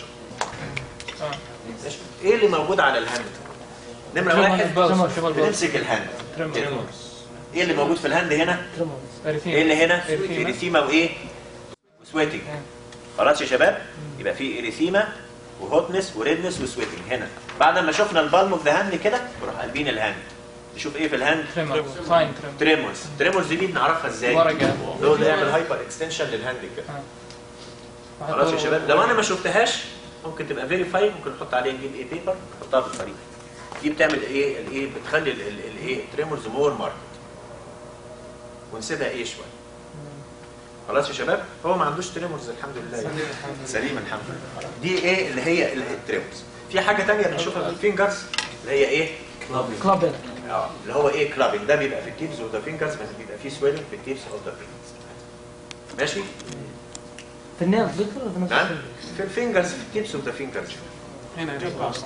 Speaker 5: ايه اللي موجود على الهاند؟ نمره واحد بنمسك الهاند. ايه اللي موجود في الهاند هنا؟ ايه اللي هنا؟ اريثيما وايه؟ وسويتنج. خلاص يا شباب؟ يبقى في اريثيما وهوتنس وريدنس وسويتنج هنا. بعد ما شفنا البالم اوف ذا هاند كده نروح قلبين الهاند نشوف ايه في الهاند؟ تريمورز. تريمورز دي بنعرفها ازاي؟ لو نعمل هايبر اكستنشن للهاند كده. خلاص يا شباب؟ لو انا ما شفتهاش ممكن تبقى فيريفاي، ممكن نحط عليها نجيب ايه بيبر نحطها في الطريق. دي بتعمل ايه؟ الايه بتخلي الايه تريمورز مور ماركت ونسيبها ايه شويه. خلاص يا شباب؟ هو ما عندوش تريمورز الحمد لله يعني. سليم الحمد لله. دي ايه اللي هي التريمورز. في حاجه ثانيه بنشوفها في الفينجرز اللي هي ايه؟
Speaker 7: كلابين.
Speaker 5: اه اللي هو ايه كلابنج. ده بيبقى في التيبس اوف ذا فينجرز بس بيبقى فيه سويلنج في التيبس اوف ذا فينجرز. ماشي؟
Speaker 7: في النيلز دكتور ولا في نفس
Speaker 5: نعم؟
Speaker 7: الفينجر؟
Speaker 5: في الفينجرز في التيبس اوف ذا فينجرز.
Speaker 4: هنا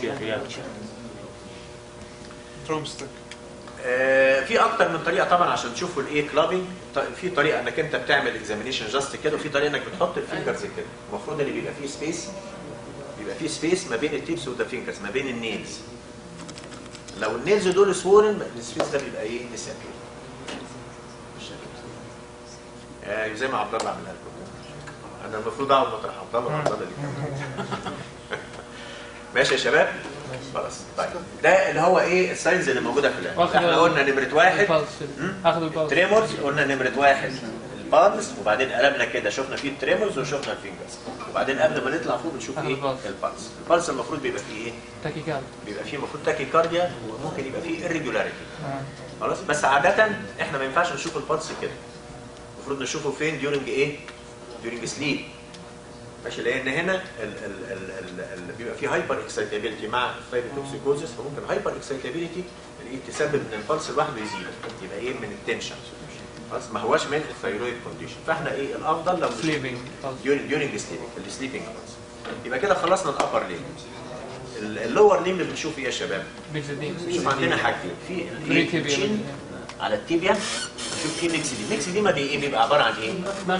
Speaker 4: درومستيك.
Speaker 5: آه في اكتر من طريقه طبعا عشان تشوفوا الايه كلابنج. في طريقه انك انت بتعمل اكزامينيشن جاست كده، وفي طريقه انك بتحط الفينجرز كده. المفروض ان بيبقى فيه سبيس بيبقى فيه سبيس ما بين التيبس اوف ذا فينجرز، ما بين النيلز. لو النيلز دول سوورن السبيس ده بيبقى ايه ديسابير. آه زي ما عبد الله عملها لكم. انا المفروض اقعد مطرح عبد الله وعبد الله اللي ماشي يا شباب؟ خلاص طيب ده اللي هو ايه الساينز اللي موجوده في الهاند. احنا قلنا نمره واحد
Speaker 2: اخذ البالس.
Speaker 5: تريمورز، قلنا نمره واحد البالس، وبعدين قلبنا كده شفنا فيه التريمورز وشفنا الفينجرز، وبعدين قبل ما نطلع فوق بنشوف ايه البالس. البالس المفروض بيبقى فيه ايه؟
Speaker 2: تاكيكارد.
Speaker 5: بيبقى فيه المفروض تاكيكارديا وممكن يبقى فيه irregularity. خلاص بس عاده احنا ما ينفعش نشوف البالس كده. المفروض نشوفه فين ديورنج ايه؟ ديورنج سليب. ماشي لان هنا ال ال ال ال ال بيبقى فيه هايبر اكسايتابيلتي مع الثايروتوكسيكوزيس، فممكن هايبر اكسايتابيلتي اللي تسبب ان البلس لوحده يزيد، يبقى ايه من التنشن. خلاص ما هواش من الثايرويد كونديشن. فاحنا ايه الافضل لو
Speaker 2: سليبنج
Speaker 5: ديورنج سليبنج السليبنج بلس. يبقى كده خلصنا الابر ليم. اللور ليم اللي بنشوف ايه يا شباب؟
Speaker 2: بيزيدين.
Speaker 5: بنشوف عندنا حاجتين، في الشين على التيبيا شوف في ميكس دي، ميكس دي ما بي ايه بيبقى عباره عن ايه؟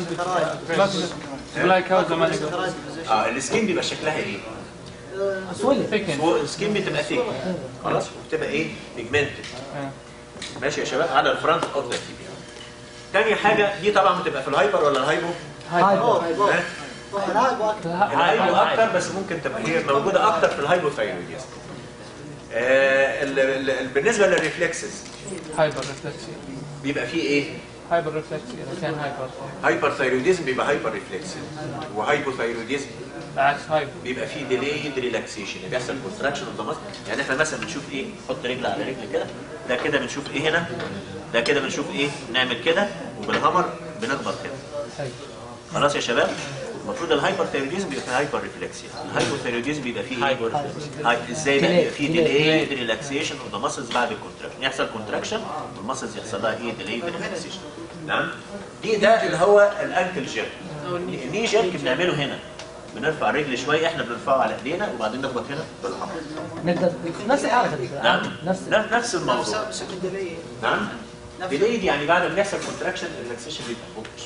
Speaker 2: بلاك هاوس زمان يقول.
Speaker 5: اه السكين بيبقى شكلها ايه؟
Speaker 7: سولي
Speaker 5: السكين بتبقى ثيك خلاص وبتبقى ايه؟ بيجمنتد. ماشي يا شباب على الفرونت اوف ذا تيبيا. تاني حاجه دي طبعا بتبقى في الهايبر ولا الهايبو؟
Speaker 7: هايبر
Speaker 5: الهايبو اكتر بس ممكن تبقى هي موجوده اكتر في الهايبوثايرويديزم. آه ال ال بالنسبه للريفلكسز
Speaker 2: هايبر ريفلكسي.
Speaker 5: بيبقى فيه ايه؟
Speaker 2: هايبر ريفلكسي اذا كان هايبر.
Speaker 5: هايبر ثايرويديزم بيبقى هايبر ريفلكسي، وهايبوثايرويديزم
Speaker 2: عكس هايبر.
Speaker 5: بيبقى فيه ديليد ريلاكسيشن، بيحصل كونتراكشن اوف ذا ماسل. يعني احنا مثلا بنشوف ايه؟ نحط رجل على رجل كده، ده كده بنشوف ايه هنا؟ ده كده بنشوف ايه؟ نعمل كده وبالهامر بنخبط كده. خلاص يا شباب؟ المفروض الهايبر ثايرويديزم بيبقى فيه هايبر ريفلكسي، الهايبوثايرويديزم بيبقى فيه هايبر ريفلكسي. ازاي بقى بيبقى فيه ديليد ريلاكسيشن اوف ذا ماسلز بعد الكونتراكشن، يحصل كونتراكشن والماسلز يحصل لها ايه؟ ديليد ريلاكسيشن. نعم؟ دي ده اللي هو الانكل جيرك. الني جيرك بنعمله هنا. بنرفع الرجل شويه، احنا بنرفعها على ايدينا وبعدين نخبط هنا بالهامر.
Speaker 7: نقدر نفس الحركه دي.
Speaker 5: نعم
Speaker 7: نفس
Speaker 5: نفس الموضوع. نعم ديليد يعني بعد ما يحصل كونتراكشن الريلاكسيشن بيبقى فوقش.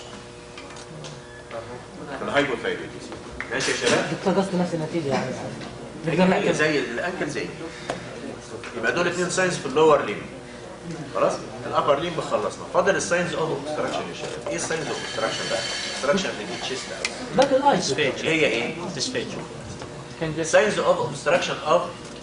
Speaker 5: في الهايبوثايرويديزم. ماشي يا شباب؟
Speaker 7: دكتور قصدي نفس النتيجه يعني. نقدر
Speaker 5: هي
Speaker 7: نحكي
Speaker 5: زي الانكل زي يبقى دول اثنين ساينز في اللور ليم. خلاص؟ الابر ليم خلصنا، فاضل الساينز اوف اوبستراكشن يا شباب. ايه الساينز اوف اوبستراكشن بقى؟ اوبستراكشن اللي دي تشيست
Speaker 7: باك الايس
Speaker 5: اللي هي ايه؟ ديسفيجن.
Speaker 2: كان
Speaker 5: ساينز اوف اوبستراكشن اوف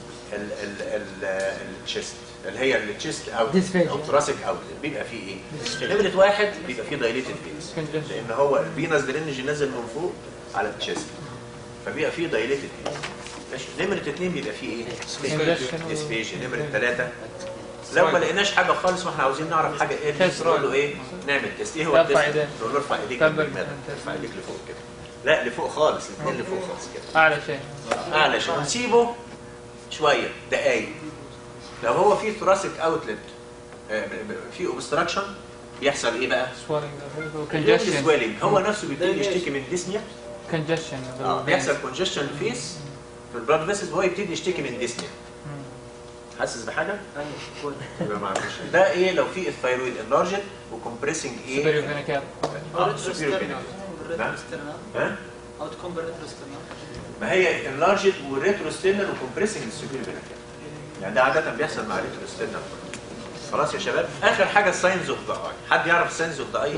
Speaker 5: التشيست اللي هي التشيست اوت او تراسيك اوت بيبقى فيه ايه؟ نمرة واحد بيبقى فيه دايليتد فينز لان هو الفينس درينج نازل من فوق على التشيست فبيبقى فيه دايليتد فينز. ماشي. نمرة اثنين بيبقى فيه ايه؟ ديسفيجن. نمرة ثلاثة لو ما لقيناش حاجه خالص واحنا عاوزين نعرف حاجه ايه نقول له ايه؟ نعمل تيست. ايه هو التيست؟ نقول له ارفع ايديك ارفع ايديك لفوق كده. لا لفوق خالص، الاثنين لفوق خالص كده.
Speaker 2: اعلى شيء
Speaker 5: اعلى شيء. نسيبه شويه دقايق. لو هو في ثوراسيك اوتلت في اوبستراكشن بيحصل ايه بقى؟
Speaker 2: كونجشن.
Speaker 5: هو نفسه بيبتدي يشتكي من ديسنيا.
Speaker 2: كونجشن
Speaker 5: اه بيحصل كونجشن فيس في البلاد فيسز وهو يبتدي يشتكي من ديسنيا. حاسس بحاجه؟ ايوه ما عنديش. ده ايه لو في الثايرويد انلارجد وكمبريسنج ايه؟
Speaker 2: سوبيريور فينا كاب.
Speaker 5: اه سوبيريور فينا كاب. ها؟
Speaker 6: او تكون بالريتروسترنال.
Speaker 5: ما هي انلارجد والريتروستيرنال وكمبريسنج السوبيريور فينا كاب. يعني ده عاده بيحصل مع الريتروستيرنال. خلاص يا شباب؟ اخر حاجه الساينز اوف ذا اي. حد يعرف الساينز اوف ذا اي؟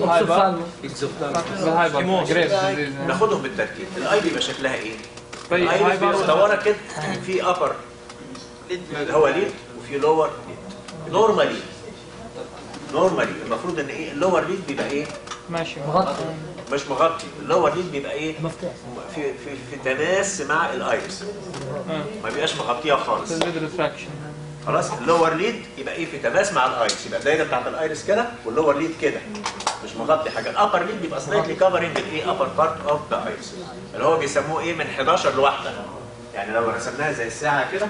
Speaker 5: ناخدهم بالترتيب. الاي بيبقى شكلها ايه؟ الاي بيبقى مدوره كده في ابر اللي هو ليد وفي لور ليد. نورمالي نورمالي المفروض ان ايه اللور ليد بيبقى ايه؟
Speaker 2: ماشي
Speaker 7: مغطي
Speaker 5: مش مغطي. اللور ليد بيبقى ايه؟
Speaker 7: مفتوح
Speaker 5: في في في تماس مع الايرس. ما بيبقاش مغطيها خالص. خلاص اللور ليد يبقى ايه في تماس مع الايرس، يبقى الدايره بتاعت الايرس كده واللور ليد كده مش مغطي حاجه. الابر ليد بيبقى سلايتلي كفرنج الايه ابر بارت اوف ذا ايرس اللي هو بيسموه ايه من حداشر لواحده. يعني لو رسمناها زي الساعه كده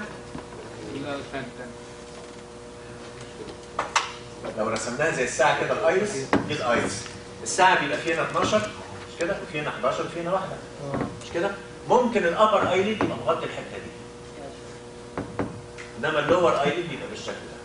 Speaker 5: لو رسمناها زي الساعه كده الايرس دي الايرس. الساعه بيبقى فيها اتناشر مش كده وفي هنا حداشر وفي هنا واحده مش كده. ممكن الابر ايليد يبقى مغطي الحته دي انما اللور ايليد يبقى بالشكل ده.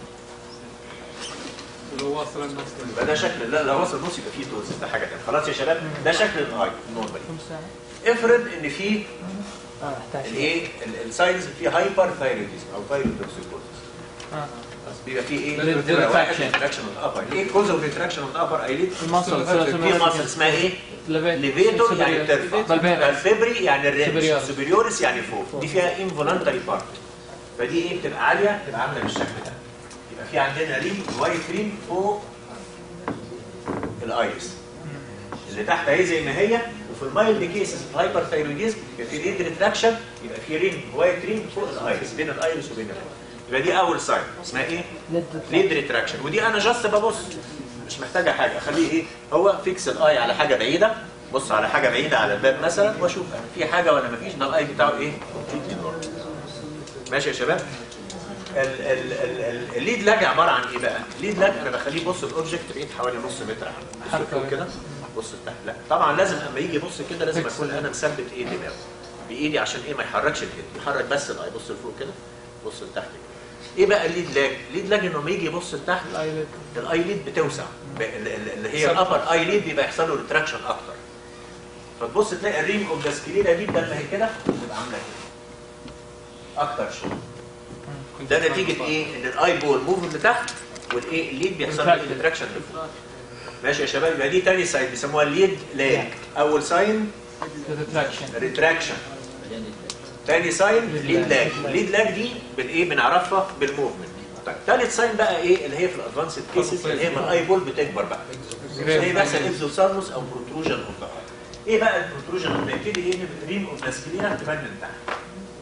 Speaker 4: لو واصل النص
Speaker 5: يبقى ده شكل. لا لو وصل النص يبقى فيه توز. ده حاجه ثانيه. خلاص يا شباب ده شكل الاي نورمالي. افرض ان في الايه الساينز في هايبر ثايرويدزم او ثايرويدوكسيكوزس. اه بيبقى فيه ايه؟ ريتراكشن اوف الابر. ايه كوز اوف ريتراكشن اوف الابر ايليد؟
Speaker 2: المصل
Speaker 5: في مصل اسمها ايه؟ ليفيتور يعني بترفع. الفيبري يعني الرينج. سوبريوريس يعني فوق. دي فيها انفولانتري بارت. فدي ايه بتبقى عاليه بتبقى عامله بالشكل ده. يبقى في عندنا ريم وايت ريم فوق الايرس اللي تحت اهي زي ما هي. وفي المايلد كيسز في الهايبر ثايرويدزم يبقى في ريد ريتراكشن يبقى في ريم وايت ريم فوق الايرس بين الايرس وبين الفوق. يبقى دي اول ساين اسمها ايه؟ ريد ريتراكشن. ودي انا جاست ببص مش محتاجه حاجه. اخليه ايه؟ هو فيكس الاي على حاجه بعيده. بص على حاجه بعيده على الباب مثلا واشوف في حاجه ولا مفيش. ده الاي بتاعه ايه؟ ماشي يا شباب؟ الليد لاج عباره عن ايه بقى؟ الليد لاج انا بخليه يبص الاوبجكت بعيد حوالي نص متر عنه. بص كده بص لتحت. لا طبعا لازم اما يجي يبص كده لازم اكون انا مثبت ايه دماغه بايدي عشان ايه ما يحركش الهيد. يحرك بس الاي. بص لفوق كده بص لتحت كده. ايه بقى الليد لاج؟ الليد لاج انه لما يجي يبص لتحت
Speaker 2: الايلid
Speaker 5: الاي ليد بتوسع، ب- ال- ال- اللي هي الابر اي ليد بيبقى يحصل له ريتراكشن اكتر. فتبص تلاقي الريم اوف ذا سكليرا دي بدل ما هي كده بتبقى عامله كده اكتر شويه. ده نتيجه ايه؟ ان الاي بول موف لتحت والايه الليد بيحصل له ريتراكشن لفوق. ماشي يا شباب؟ يبقى دي تاني ساين بيسموها الليد لاج. اول ساين
Speaker 2: ريتراكشن
Speaker 5: ريتراكشن، تاني ساين ليد لاج. الليد لاج دي بالايه؟ بنعرفها بالموفمنت. طيب ثالث ساين بقى ايه اللي هي في الادفانسد كيسز اللي هي ما الاي بول بتكبر بقى. هي بيحصل اكزوثالموس او بروتروجن اوف ذا اي. ايه بقى البروتروجن؟ بنبتدي ايه؟ ريم اوف ذا سكليرا تبان من تحت.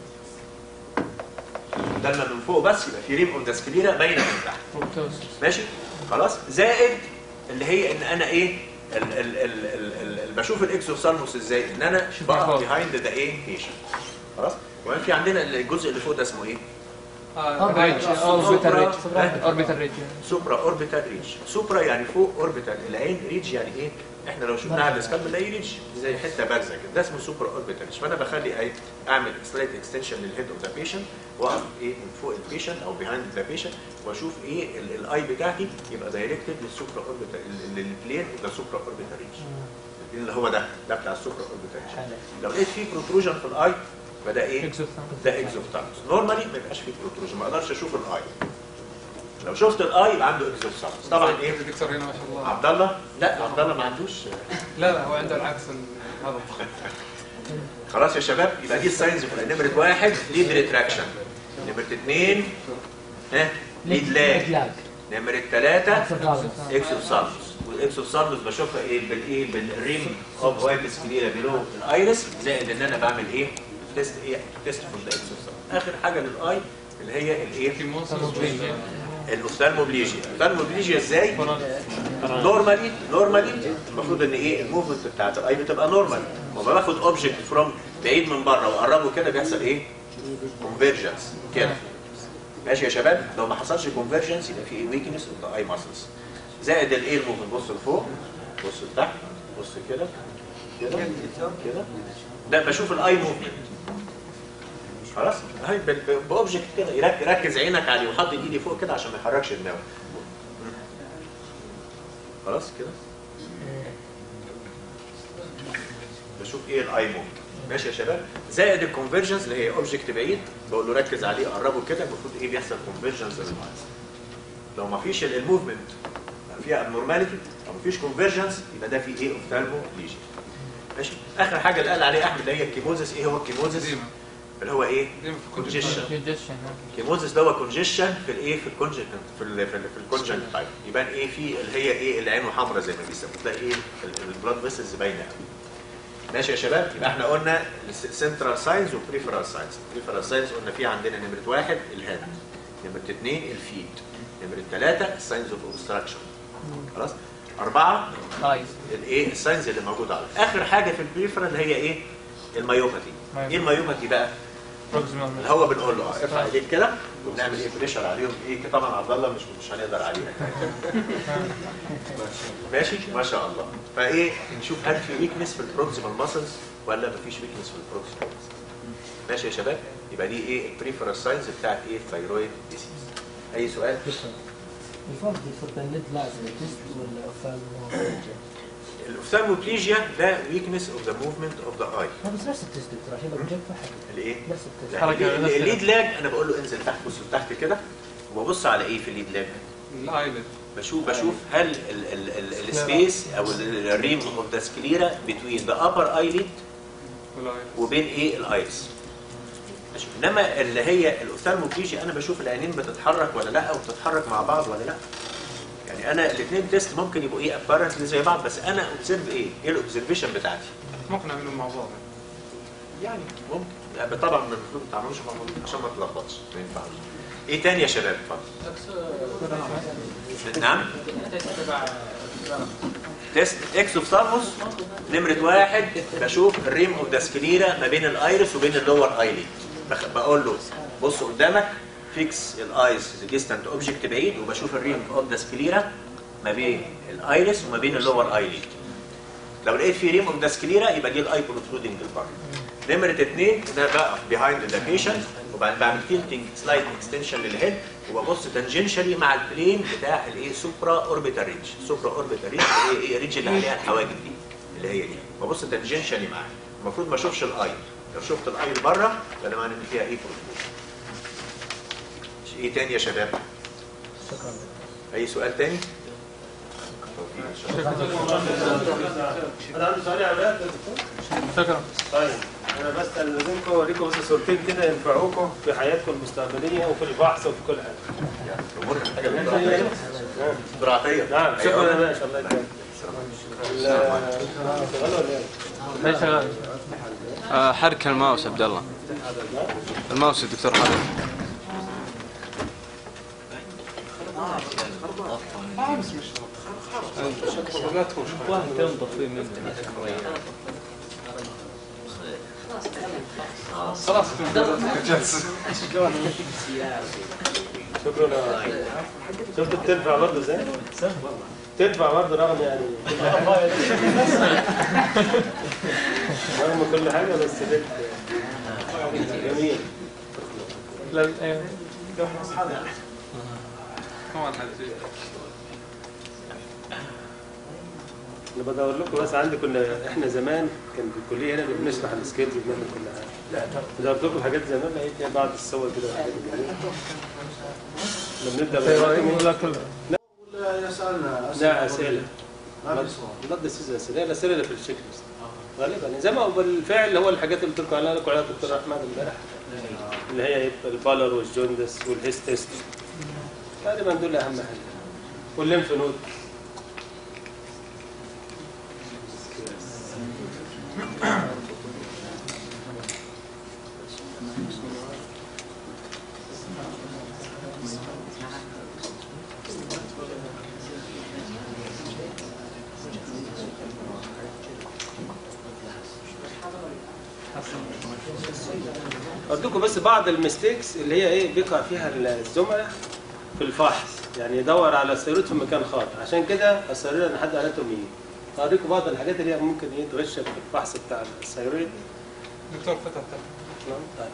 Speaker 5: لما من فوق بس يبقى في ريم اوف ذا سكليرا باينه من تحت.
Speaker 2: بروبتوسيس
Speaker 5: ماشي؟ خلاص؟ زائد اللي هي ان انا ايه؟ ال ال ال ال ال ال بشوف الاكزوثالموس ازاي؟ ان انا بقى بيهايند ذا ايه؟ بيشنت. خلاص؟ وبعدين في عندنا الجزء اللي فوق ده اسمه ايه؟
Speaker 2: ريتش اوربيتال ريتش اوربيتال ريتش
Speaker 5: سوبرا اوربيتال ريتش. سوبرا يعني فوق، اوربيتال العين، ريتش يعني ايه؟ احنا لو شفناها على الاسكال بنلاقي ريتش زي حته بارزه كده، ده اسمه سوبرا اوربيتال ريتش. فانا بخلي ايه؟ اعمل سلايت اكستنشن للهيد اوف ذا بيشنت واقف ايه من فوق البيشنت او بيهايند ذا بيشنت واشوف ايه الاي بتاعتي يبقى دايركتد للسوبرا اوربيتال للبلين اوف ذا سوبرا اوربيتال ريتش. اللي هو ده ده بتاع السوبرا اوربيتال ريتش. لو لقيت فيه بروتروجن في الاي فده ايه؟ ده اكزوثالموس. نورمالي ما يبقاش فيه بروتروجن، ما اقدرش اشوف الاي. لو شفت الاي يبقى عنده اكزوثالموس. طبعا ايه؟
Speaker 4: الدكتور هنا ما شاء الله.
Speaker 5: عبد الله؟ لا عبد الله ما عندوش.
Speaker 4: لا لا هو عنده العكس هذا.
Speaker 5: خلاص يا شباب؟ يبقى دي الساينز كلها. نمرة واحد ليد ريتراكشن، نمرة اثنين ها ليد لاج، نمرة ثلاثة اكزوثالموس. والاكزوثالموس بشوفها ايه؟ بالايه؟ بالريم اوف وايت سكليرا بيلو الايرس، زائد ان انا بعمل ايه؟ تيست ايه؟ تيست فور ذا اكزوثالموس. اخر حاجه للاي اللي هي الايه؟ الاوفثالموبليجيا. الاوفثالموبليجيا ازاي؟ نورمالي نورمالي المفروض ان ايه؟ الموفمنت بتاعت الاي بتبقى نورمال. وما باخد اوبجكت فروم بعيد من بره واقربه كده بيحصل ايه؟ كونفرجنس كده. ماشي يا شباب؟ لو ما حصلش كونفرجنس يبقى في ايه؟ ويكنس اوف ذا اي ماسلز. زائد الايه الموفمنت. بص لفوق، بص لتحت، بص كده كده كده. ده بشوف الاي موفمنت. خلاص؟ هاي باوبجكت كده يركز ركز عينك عليه وحط ايدي فوق كده عشان ما يحركش دماغه. خلاص كده؟ بشوف ايه الاي موفمنت. ماشي يا شباب؟ زائد الكونفرجنس اللي هي اوبجكت بعيد بقول له ركز عليه قربه كده، المفروض ايه بيحصل؟ كونفرجنس للمايز. لو ما فيش الموفمنت فيها ابنورماليتي او ما فيش كونفرجنس يبقى ده في ايه؟ اوفثالموبليجيا. ماشي؟ اخر حاجه اللي قال عليه احمد اللي هي الكيموزيس. ايه هو الكيموزيس؟ اللي هو ايه؟ كونجيشن. كيموزيس ده هو كونجيشن في الايه؟ في الكونجنت في ال في, ال في الكونجنت تايب. يبان ايه؟ في اللي هي ايه؟ العين حمراء زي ما بيسموها، تلاقي ايه؟ البلاد فيسلز باينه قوي. ماشي يا شباب؟ يبقى احنا قلنا سنترال ساينز وبريفرال ساينز. بريفرال ساينز قلنا في عندنا نمره واحد الهاند، نمره اثنين الفيد، نمره ثلاثه الساينز اوف اوبستراكشن. خلاص؟ أربعة الايه؟ الساينز اللي موجوده على اخر حاجه في البريفرال اللي هي ايه؟ المايوباثي. ايه المايوباثي بقى؟ اللي هو بنقول له ارفع ايديك كده وبنعمل ايه؟ بريشر عليهم. ايه طبعا عبد الله مش مش هنقدر عليها. ماشي؟ ما شاء الله. فايه؟ نشوف هل في ويكنس في البروكسيمال ماسلز ولا مفيش ويكنس في البروكسيمال ماسلز. ماشي يا شباب؟ يبقى دي ايه؟ البريفرال ساينز بتاعت ايه؟ الثايرويد ديسيز. اي سؤال؟
Speaker 7: الفرق بين النت لازم تيست ولا اوفثالموبليجيا؟
Speaker 5: الاوفثالموبليجيا ده ويكنس اوف ذا موفمنت اوف ذا اي.
Speaker 7: بس نفس التيست دكتور عشان لو جبت واحد.
Speaker 5: الايه؟
Speaker 7: نفس التيست.
Speaker 5: الليد لاج انا بقول له انزل تحت، بص تحت كده وببص على ايه في الليد لاج؟
Speaker 4: الايلid.
Speaker 5: بشوف بشوف هل السبيس او الريم اوف ذا سكليرا بين ذا ابر ايليد وبين ايه؟ الايرس. ماشي. انما اللي هي الاوفثالموبليجيا انا بشوف العينين بتتحرك ولا لا، وبتتحرك مع بعض ولا لا. يعني انا الاثنين تيست ممكن يبقوا ايه؟ ابارنتلي زي بعض، بس انا اوبزرف ايه؟ ايه الاوبزرفيشن بتاعتي؟
Speaker 4: ممكن نعملهم مع بعض.
Speaker 5: يعني ممكن يعني طبعا المفروض ما تعملوش مع بعض عشان ما تلخبطش، ما ينفعش. ايه تاني يا شباب؟ اتفضل. نعم؟ تيست اكس اوفثالموس. نمرة واحد بشوف الريم اوف ذا سكليرا ما بين الايرس وبين اللور ايليد. بقول له بص قدامك، فيكس الايز ديستانت اوبجكت بعيد، وبشوف الريم اوف ذا سكليرا ما بين الايرس وما بين اللور ايليد. لو لقيت في ريم اوف ذا سكليرا يبقى دي الاي بروترودنج لبره. نمره اثنين ده بقى بيهايند ذا بيشنت، وبعدين بعمل تيلتنج سلايد اكستنشن للهيد، وببص تانجنشالي مع البلين بتاع الايه سوبرا اوربيتال ريدج. سوبرا اوربيتال ريدج اللي هي ايه الريدج اللي عليها الحواجب دي اللي هي دي، ببص تانجنشالي معاها. المفروض ما اشوفش الاي، لو شفت الاي بره يبقى معنى ان فيها ايه بروتوكول. ايه تاني يا شباب؟
Speaker 7: شكرا.
Speaker 5: اي سؤال تاني؟
Speaker 3: انا عندي سؤال يا عماد يا دكتور.
Speaker 2: شكرا.
Speaker 3: طيب انا بس لازمكم اوريكم بس صورتين كده ينفعوكم في حياتكم المستقبليه وفي البحث وفي كل حاجه.
Speaker 5: امورنا حاجه زراعيه. زراعيه.
Speaker 3: نعم شكرا يا باشا الله يكرمك. شغال ولا ايه؟
Speaker 2: ما شغال.
Speaker 8: آه حرك الماوس عبد الله. الماوس الدكتور حرك.
Speaker 2: واحد تنضف فيه منه.
Speaker 4: خلاص جلس.
Speaker 3: شكرا. شفت بتنفع برضه ازاي؟ تنفع برضه رغم يعني رغم كل حاجه بس بنت جميل.
Speaker 2: لا ايوه.
Speaker 4: كمان حاجه
Speaker 3: انا بدور لكم بس عندي كنا احنا زمان كان في الكليه هنا بنشرح السكيلز وبنعمل كل حاجه. بدورت لكم حاجات زمان لقيت فيها بعض الصور كده وحاجات جميله. لما نبدا بالرقم لا
Speaker 9: ولا يسالنا
Speaker 3: لا اسئله
Speaker 9: ما في سؤال.
Speaker 3: لا ده اسئله الاسئله اللي في الشيك ليست غالبا زي ما هو بالفعل هو الحاجات اللي قلت لكم عليها لكم عليها دكتور احمد امبارح اللي هي البالر والجوندس والهيس تيست غالبا دول اهم حاجه والليمف نود. أدوكم بس بعض المستيكس اللي هي ايه بيقع فيها الزملاء في الفحص، يعني يدور على الثيرويد في مكان خاطئ، عشان كده اصرينا ان حد اناتومي اوريكم بعض الحاجات اللي هي ممكن ايه تغش في الفحص بتاع الثيرويد.
Speaker 4: دكتور فتح
Speaker 3: طيب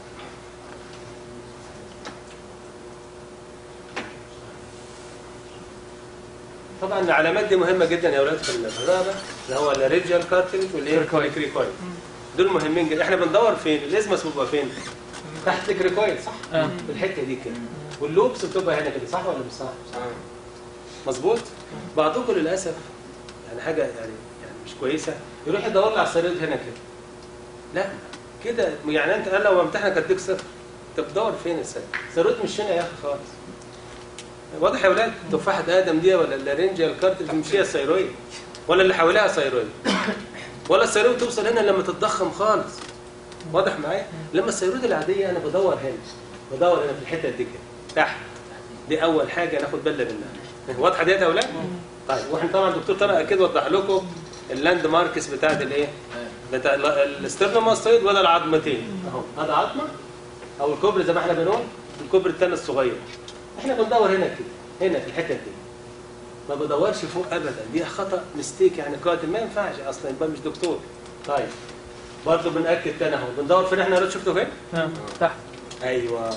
Speaker 3: طبعا العلامات دي مهمه جدا يا اولاد في الرقبه اللي هو الريدجال كارتلج والايه الكريكويد دول مهمين جدا. احنا بندور فين؟ الازمس بيبقى فين؟ تحت الكريكويد صح؟
Speaker 2: اه
Speaker 3: في الحته دي كده واللوبس بتبقى هنا كده صح ولا مش صح؟ مظبوط؟ بعضكم للاسف يعني حاجه يعني يعني مش كويسه يروح يدور لي على الثيرويد هنا كده. لا كده يعني انت انا لو امتحنك اديك صفر. انت بتدور فين الثيرويد؟ الثيرويد مش هنا يا اخي خالص. واضح يا اولاد؟ تفاحه ادم دي ولا اللارنجيال كارتلج مش هي الثيرويد ولا اللي حواليها ثيرويد ولا الثيرويد توصل هنا لما تتضخم خالص. واضح معايا؟ لما الثيرويد العاديه انا بدور هنا بدور هنا في الحته دي كده تحت. دي اول حاجه ناخد بالنا منها. واضحه ديت يا اولاد؟ طيب واحنا طبعا الدكتور طارق اكيد وضح لكم اللاند ماركس بتاعت الايه؟ بتاع الاسترنوماستويد ولا العظمتين اهو. هذا عظمه او الكوبري زي ما احنا بنقول الكوبري الثاني الصغير. احنا بندور هنا كده هنا في الحته دي. ما بدورش فوق ابدا، دي خطا مستيك يعني قاتل ما ينفعش اصلا يبقى مش دكتور. طيب برضه بنأكد تاني اهو بندور فين احنا شفتوا فين؟
Speaker 2: اه تحت.
Speaker 3: ايوه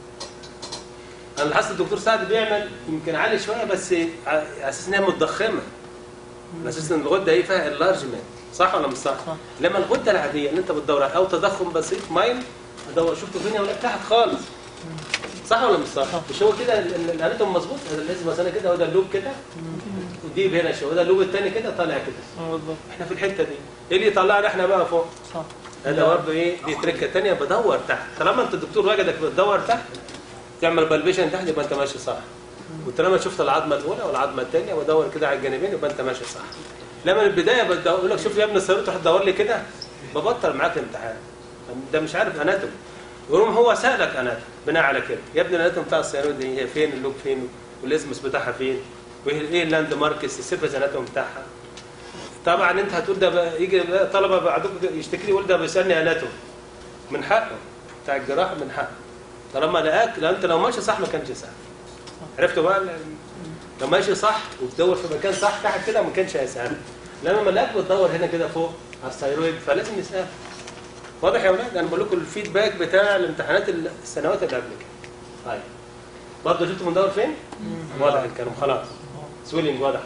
Speaker 3: انا لاحظت الدكتور سعد بيعمل يمكن عالي شويه بس على اساس انها متضخمه. على اساس ان الغده ايه فيها اللارجمنت صح ولا مش صح؟
Speaker 2: صح.
Speaker 3: لما الغده العاديه اللي انت بتدور عليها او تضخم بسيط مايل بدور شفتوا فين يا ولاد تحت خالص. صح ولا مش صح؟ مش هو كده الاناتوم مظبوط؟ هذا الاسم مثلا كده وده اللوب كده ودي هنا شويه وده اللوب الثاني كده طالع كده.
Speaker 2: اه بالظبط.
Speaker 3: احنا في الحته دي ايه اللي يطلعنا احنا بقى فوق؟
Speaker 2: صح.
Speaker 3: هذا برضه ايه دي تركه ثانيه بدور تحت. طالما انت الدكتور وجدك بتدور تحت تعمل بالبيشن تحت يبقى انت ماشي صح. وطالما شفت العظمه الاولى والعظمه الثانيه ودور كده على الجانبين يبقى انت ماشي صح. لما من البدايه بقول لك شوف يا ابني الثيرويد تروح تدور لي كده ببطل معاك الامتحان. ده مش عارف اناتوم. يقوم هو سالك اناتوم بناء على كده يا ابني الاناتوم بتاع الثيرويد دي هي فين اللوب فين والاسمس بتاعها فين وايه اللاند ماركس السيرفس اناتوم بتاعها. طبعا انت هتقول ده يجي طلبه بعدكم يشتكي لي يقول ده بيسالني اناتوم من حقه بتاع الجراحه من حقه. طالما لقاك لو انت لو ماشي صح ما كانش صح. عرفتوا بقى لو ماشي صح وتدور في مكان صح تحت كده ما كانش هيسال. لما لقاك بتدور هنا كده فوق على الثيرويد فلازم نسال. واضح يا ولاد؟ انا بقول لكم الفيدباك بتاع الامتحانات السنوات اللي قبل كده. طيب برضه شفتوا بندور فين؟ واضح الكلام خلاص. سويلنج واضح.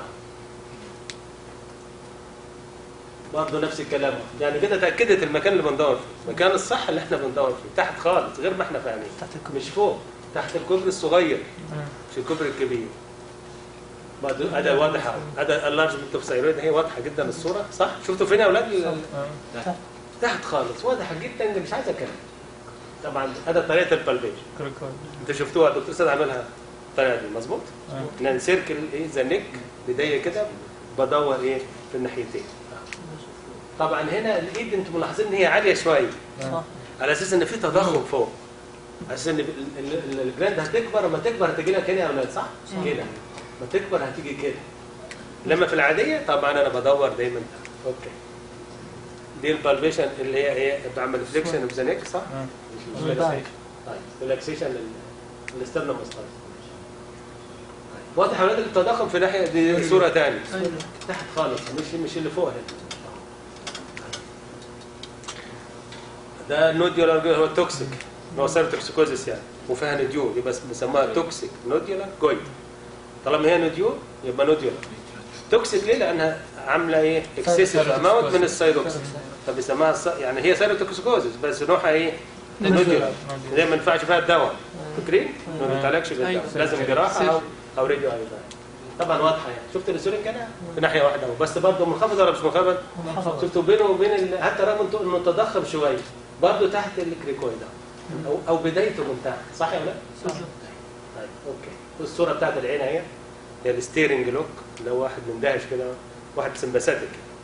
Speaker 3: برضه نفس الكلام، يعني كده تاكدت المكان اللي بندور فيه، المكان الصح اللي احنا بندور فيه، تحت خالص غير ما احنا فاهمين. مش فوق، تحت الكوبري الصغير مش الكوبري الكبير. برضه ادي واضحه، ادي اللارجمنت اوف ثايرويد هي واضحه جدا الصوره، صح؟ شفتوا فين يا اولاد؟ تحت تحت خالص واضحه جدا، مش عايزه كلام. طبعا ادي طريقه البالبيشن. انتوا شفتوها الدكتور سيد عاملها الطريقه دي مظبوط؟ ان نسيركل ايه ذا نيك بدايه كده، بدور ايه في الناحيتين. طبعا هنا الايد انتم ملاحظين ان هي عاليه شويه صح، على اساس ان في تضخم فوق، على اساس ان الجراند هتكبر، لما تكبر هتجي لك هنا يا اولاد صح؟ كده لما تكبر هتيجي كده. لما في العاديه طبعا انا بدور دايما اوكي. دي البالبيشن اللي هي ايه بعمل فليكشن اوف ذا نيك صح؟ طيب ريلاكسيشن الاسترنم مستقيم. واضح يا اولاد التضخم في ناحيه دي صوره ثانيه تحت خالص، مش مش اللي فوق هنا. ده نوديولار هو توكسيك، هو سيروتوكسيكوزيس يعني وفيها نديول، يبقى بنسميها توكسيك نوديولار جويد. طالما هي نديول يبقى نوديولار. توكسيك ليه؟ لانها عامله ايه؟ اكسسيف اماونت من السيروكسين، فبيسموها الص... يعني هي سيروتوكسيكوزيس بس نوعها ايه؟ نوديولار. زي ما ينفعش فيها الدواء، فاكرين؟ ما بيتعالجش بالدواء، لازم جراحه او او راديو ايضا. طبعا واضحه يعني، شفت الانسولين كده في ناحيه واحده بس برضه منخفض ولا مش منخفض؟ شفتوا بينه وبين ال... حتى رغم انه تضخم شويه برضه تحت الكريكويد او او بدايته من تحت، صح ولا لا؟ صح. طيب اوكي، والصوره بتاعت العين اهي هي الستيرنج لوك اللي هو واحد مندهش كده، واحد سمباثيك.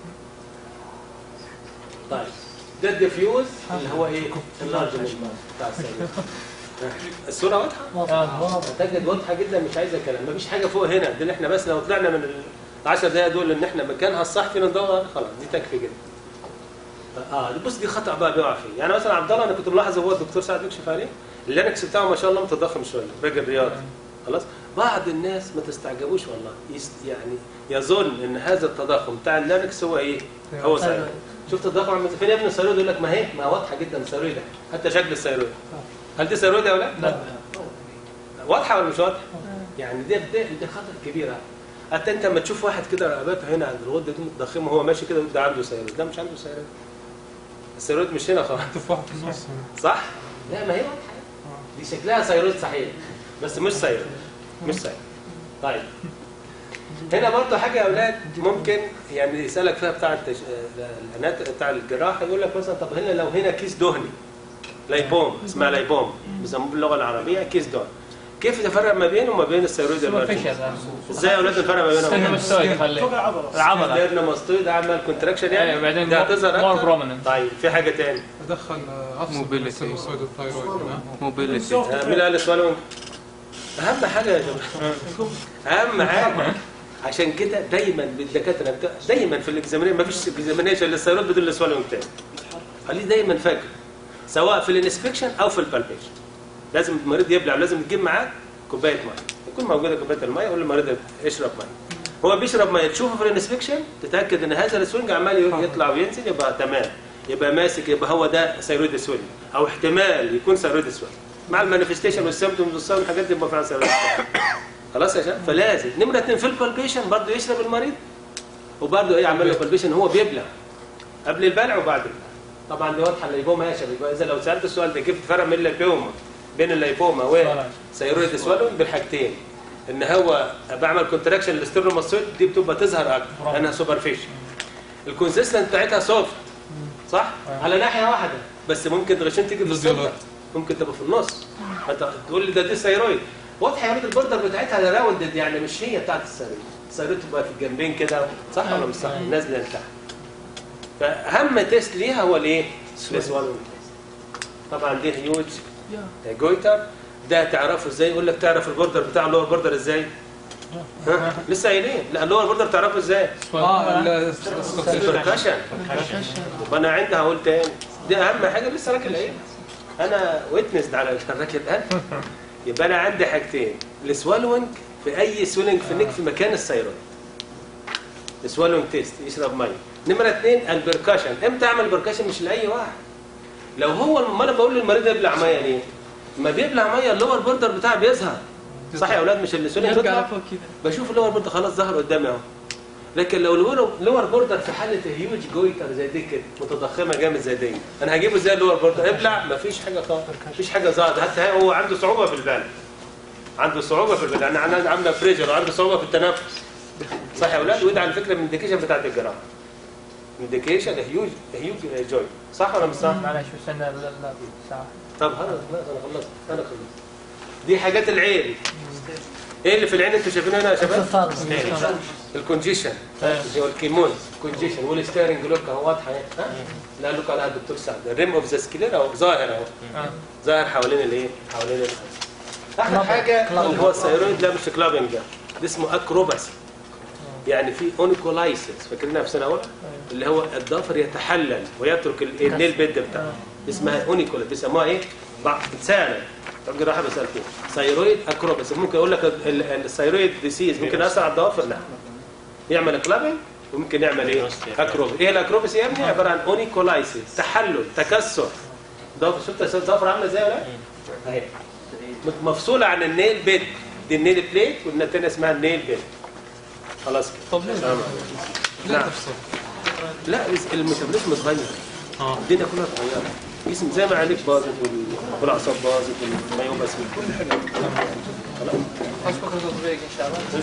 Speaker 3: طيب ده الديفيوز اللي هو ايه؟ اللارجمنت بتاع السيروس. الصوره واضحه؟ تجد واضحه جدا، مش عايزه كلام، مفيش حاجه فوق هنا. دي اللي احنا بس لو طلعنا من العشر دقايق دول ان احنا مكانها الصح فينا ندور خلاص دي تكفي جدا. اه بص دي خطا بقى بيقع فيه، يعني مثلا عبد الله انا كنت ملاحظ هو الدكتور سعد بيكشف عليه اللانكس بتاعه ما شاء الله متضخم شويه، راجل رياضي خلاص. بعض الناس ما تستعجبوش والله، يعني يظن ان هذا التضخم بتاع اللانكس هو ايه؟ هو ثايرويد. شفت التضخم فين يا ابني الثايرويد؟ يقول لك ما هي ما واضحه جدا الثايرويد، حتى شكل الثايرويد. هل دي ثايرويد يا اولاد؟ لا. واضحه ولا مش واضحه؟ يعني دي دي خطر كبيره. حتى انت لما تشوف واحد كده رقبته هنا عند الغده دي متضخمه وهو ماشي كده ده عنده ثايرويد، ده مش عنده ثايرويد. الثايرويد مش هنا خالص.
Speaker 4: في النص
Speaker 3: صح؟ لا ما هي واضحه. دي شكلها ثايرويد صحيح بس مش ثايرويد. مش ثايرويد. طيب. هنا برضه حاجه يا اولاد ممكن يعني يسالك فيها بتاع التش... الانات بتاع الجراحه، يقول لك مثلا طب هنا لو هنا كيس دهني لايبوم، اسمها لايبوم بيسموه باللغه العربيه كيس دهني. كيف تفرق ما بينه وما بين الثايرويد الارتفيشال؟ ازاي يا اولاد نفرق ما بينهم؟
Speaker 2: فوق العضله العضله
Speaker 3: الديرنوماستويد عمل كونتراكشن يعني
Speaker 2: ايوه بعدين
Speaker 3: ده هتظهر
Speaker 2: مور
Speaker 3: اكتر.
Speaker 2: بروميننت.
Speaker 3: طيب في حاجه ثانيه
Speaker 4: ادخل افصل بين السينوسويد والثايرويد.
Speaker 8: موبيليتي.
Speaker 3: مين قال سوالو؟ اهم حاجه يا جماعه، اهم حاجه. عشان كده دايما بالدكاتره دايما في الاكزامينيشن ما فيش اكزامينيشن للثايرويد بدون السوالو بتاعه. خليه دايما فاكر سواء في الانسبكشن او في البالبيشن. لازم المريض يبلع، لازم تجيب معاه كوبايه ميه، يكون موجوده كوبايه الميه، قول للمريض اشرب ميه. هو بيشرب ميه، تشوفه في الانسبكشن تتاكد ان هذا السوينج عمال يطلع وينزل، يبقى تمام، يبقى ماسك، يبقى هو ده ثايرويد سوينج او احتمال يكون ثايرويد سوينج مع المانيفستيشن والسيمبتومز والصور والحاجات دي يبقى فعلا ثايرويد سوينج. خلاص يا شباب. فلازم نمره اثنين في البالبيشن برضه يشرب المريض، وبرضه ايه عمل له بالبيشن هو بيبلع قبل البلع وبعد البلع. طبعا دي واضحه الليبوما يا شباب. يبقى اذا لو سالت السؤال ده كيف تفرق بين الليبوما بين الليبوما وثايرويد سوالون؟ بالحاجتين، ان هو بعمل كونتراكشن للستيرنوماستويد دي بتبقى تظهر اكتر لانها سوبرفيشن. الكونسيستنت بتاعتها سوفت صح؟ على ناحيه واحده بس ممكن عشان تيجي في السنتر ممكن تبقى في النص. انت تقول لي ده دي ثايرويد، واضحه يا ولد البوردر بتاعتها راوندد يعني مش هي بتاعت الثايرويد. الثايرويد تبقى في الجنبين كده صح ولا مش صح؟ نازله لتحت. فاهم تيست ليها هو الايه؟ السوالون. طبعا دي هيوج جويتر، ده تعرفه ازاي؟ يقول لك تعرف البوردر بتاع اللور بوردر ازاي؟ ها لسه قايلين. لا اللور بوردر تعرفه ازاي؟
Speaker 4: اه
Speaker 3: البركشن. يبقى انا عندي هقول تاني دي اهم حاجه لسه راجل قايل، انا ويتنسد على الراجل ده. يبقى انا عندي حاجتين، السوالوينج في اي سويلنج في النك في مكان الثايرويد، السوالوينج تيست يشرب ميه. نمره اثنين البركشن. امتى اعمل بركشن؟ مش لاي واحد، لو هو ما انا بقول للمريض ده يبلع ميه ليه؟ ما بيبلع ميه اللور بوردر بتاعه بيظهر صح يا اولاد؟ مش الانسولين
Speaker 6: يرجع
Speaker 3: بيطلع
Speaker 6: لفوق كذا.
Speaker 3: بشوف اللور بوردر خلاص ظهر قدامي اهو. لكن لو اللور بوردر في حاله هيوج جويتر زي دي كده متضخمه جامد زي دي، انا هجيبه ازاي اللور بوردر؟ ابلع مفيش حاجه خالص، مفيش حاجه ظهرت، حتى هو عنده صعوبه في البلع. عنده صعوبه في البلع، انا عندي عامله بريشر وعنده صعوبه في التنفس. صح يا اولاد؟ وده على فكره من الانديكيشن بتاعت الجراحه. انديكيشن هيوج هيوج جوي، صح ولا مش صح؟
Speaker 2: معلش بس انا لا لا ساعه.
Speaker 3: طب خلاص انا خلصت انا خلصت. دي حاجات العين. ايه اللي في العين انتوا شايفينه هنا يا شباب؟ الكونجيشن اللي هو الكيمون كونجيشن والستيرنج لوك اهو واضحه اهي. ها؟ لا لوك على الدكتور سعد الريم اوف ذا سكلير اهو ظاهر اهو. ظاهر حوالين الايه؟ حوالين القلب. اخر حاجه اللي هو الثيرويد، لا مش كلابنج ده، ده اسمه اكروباسي. يعني في اونيكولايسيس فاكرينها في سنه اولى اللي هو الضفر يتحلل ويترك النيل بيد بتاعه، اسمها اونيكولا، بيسموها ايه؟ سنه طب جراحه بسال فيه ثيرويد اكروباسي. ممكن اقول لك الثيرويد ديسيز ممكن ياثر على الضوافر؟ لا، يعمل كلابنج وممكن يعمل ايه؟ اكروب. ايه الاكروباسي يا ابني؟ عباره عن اونيكولايسيس، تحلل تكسر ضفر. شفت الضفر عامله ازاي ولا اهي؟ مفصوله عن النيل بيد، دي النيل بليت والثانيه اسمها النيل بيد. خلاص كده.
Speaker 4: طب ليه؟
Speaker 3: لا لا الميتابوليزم اتغير. اه الدنيا كلها اتغيرت. جسم زي ما عليك باظت والاعصاب باظت والمايوباس وكل حاجه. خلاص.
Speaker 6: خلاص بكره تطبيق ان شاء الله.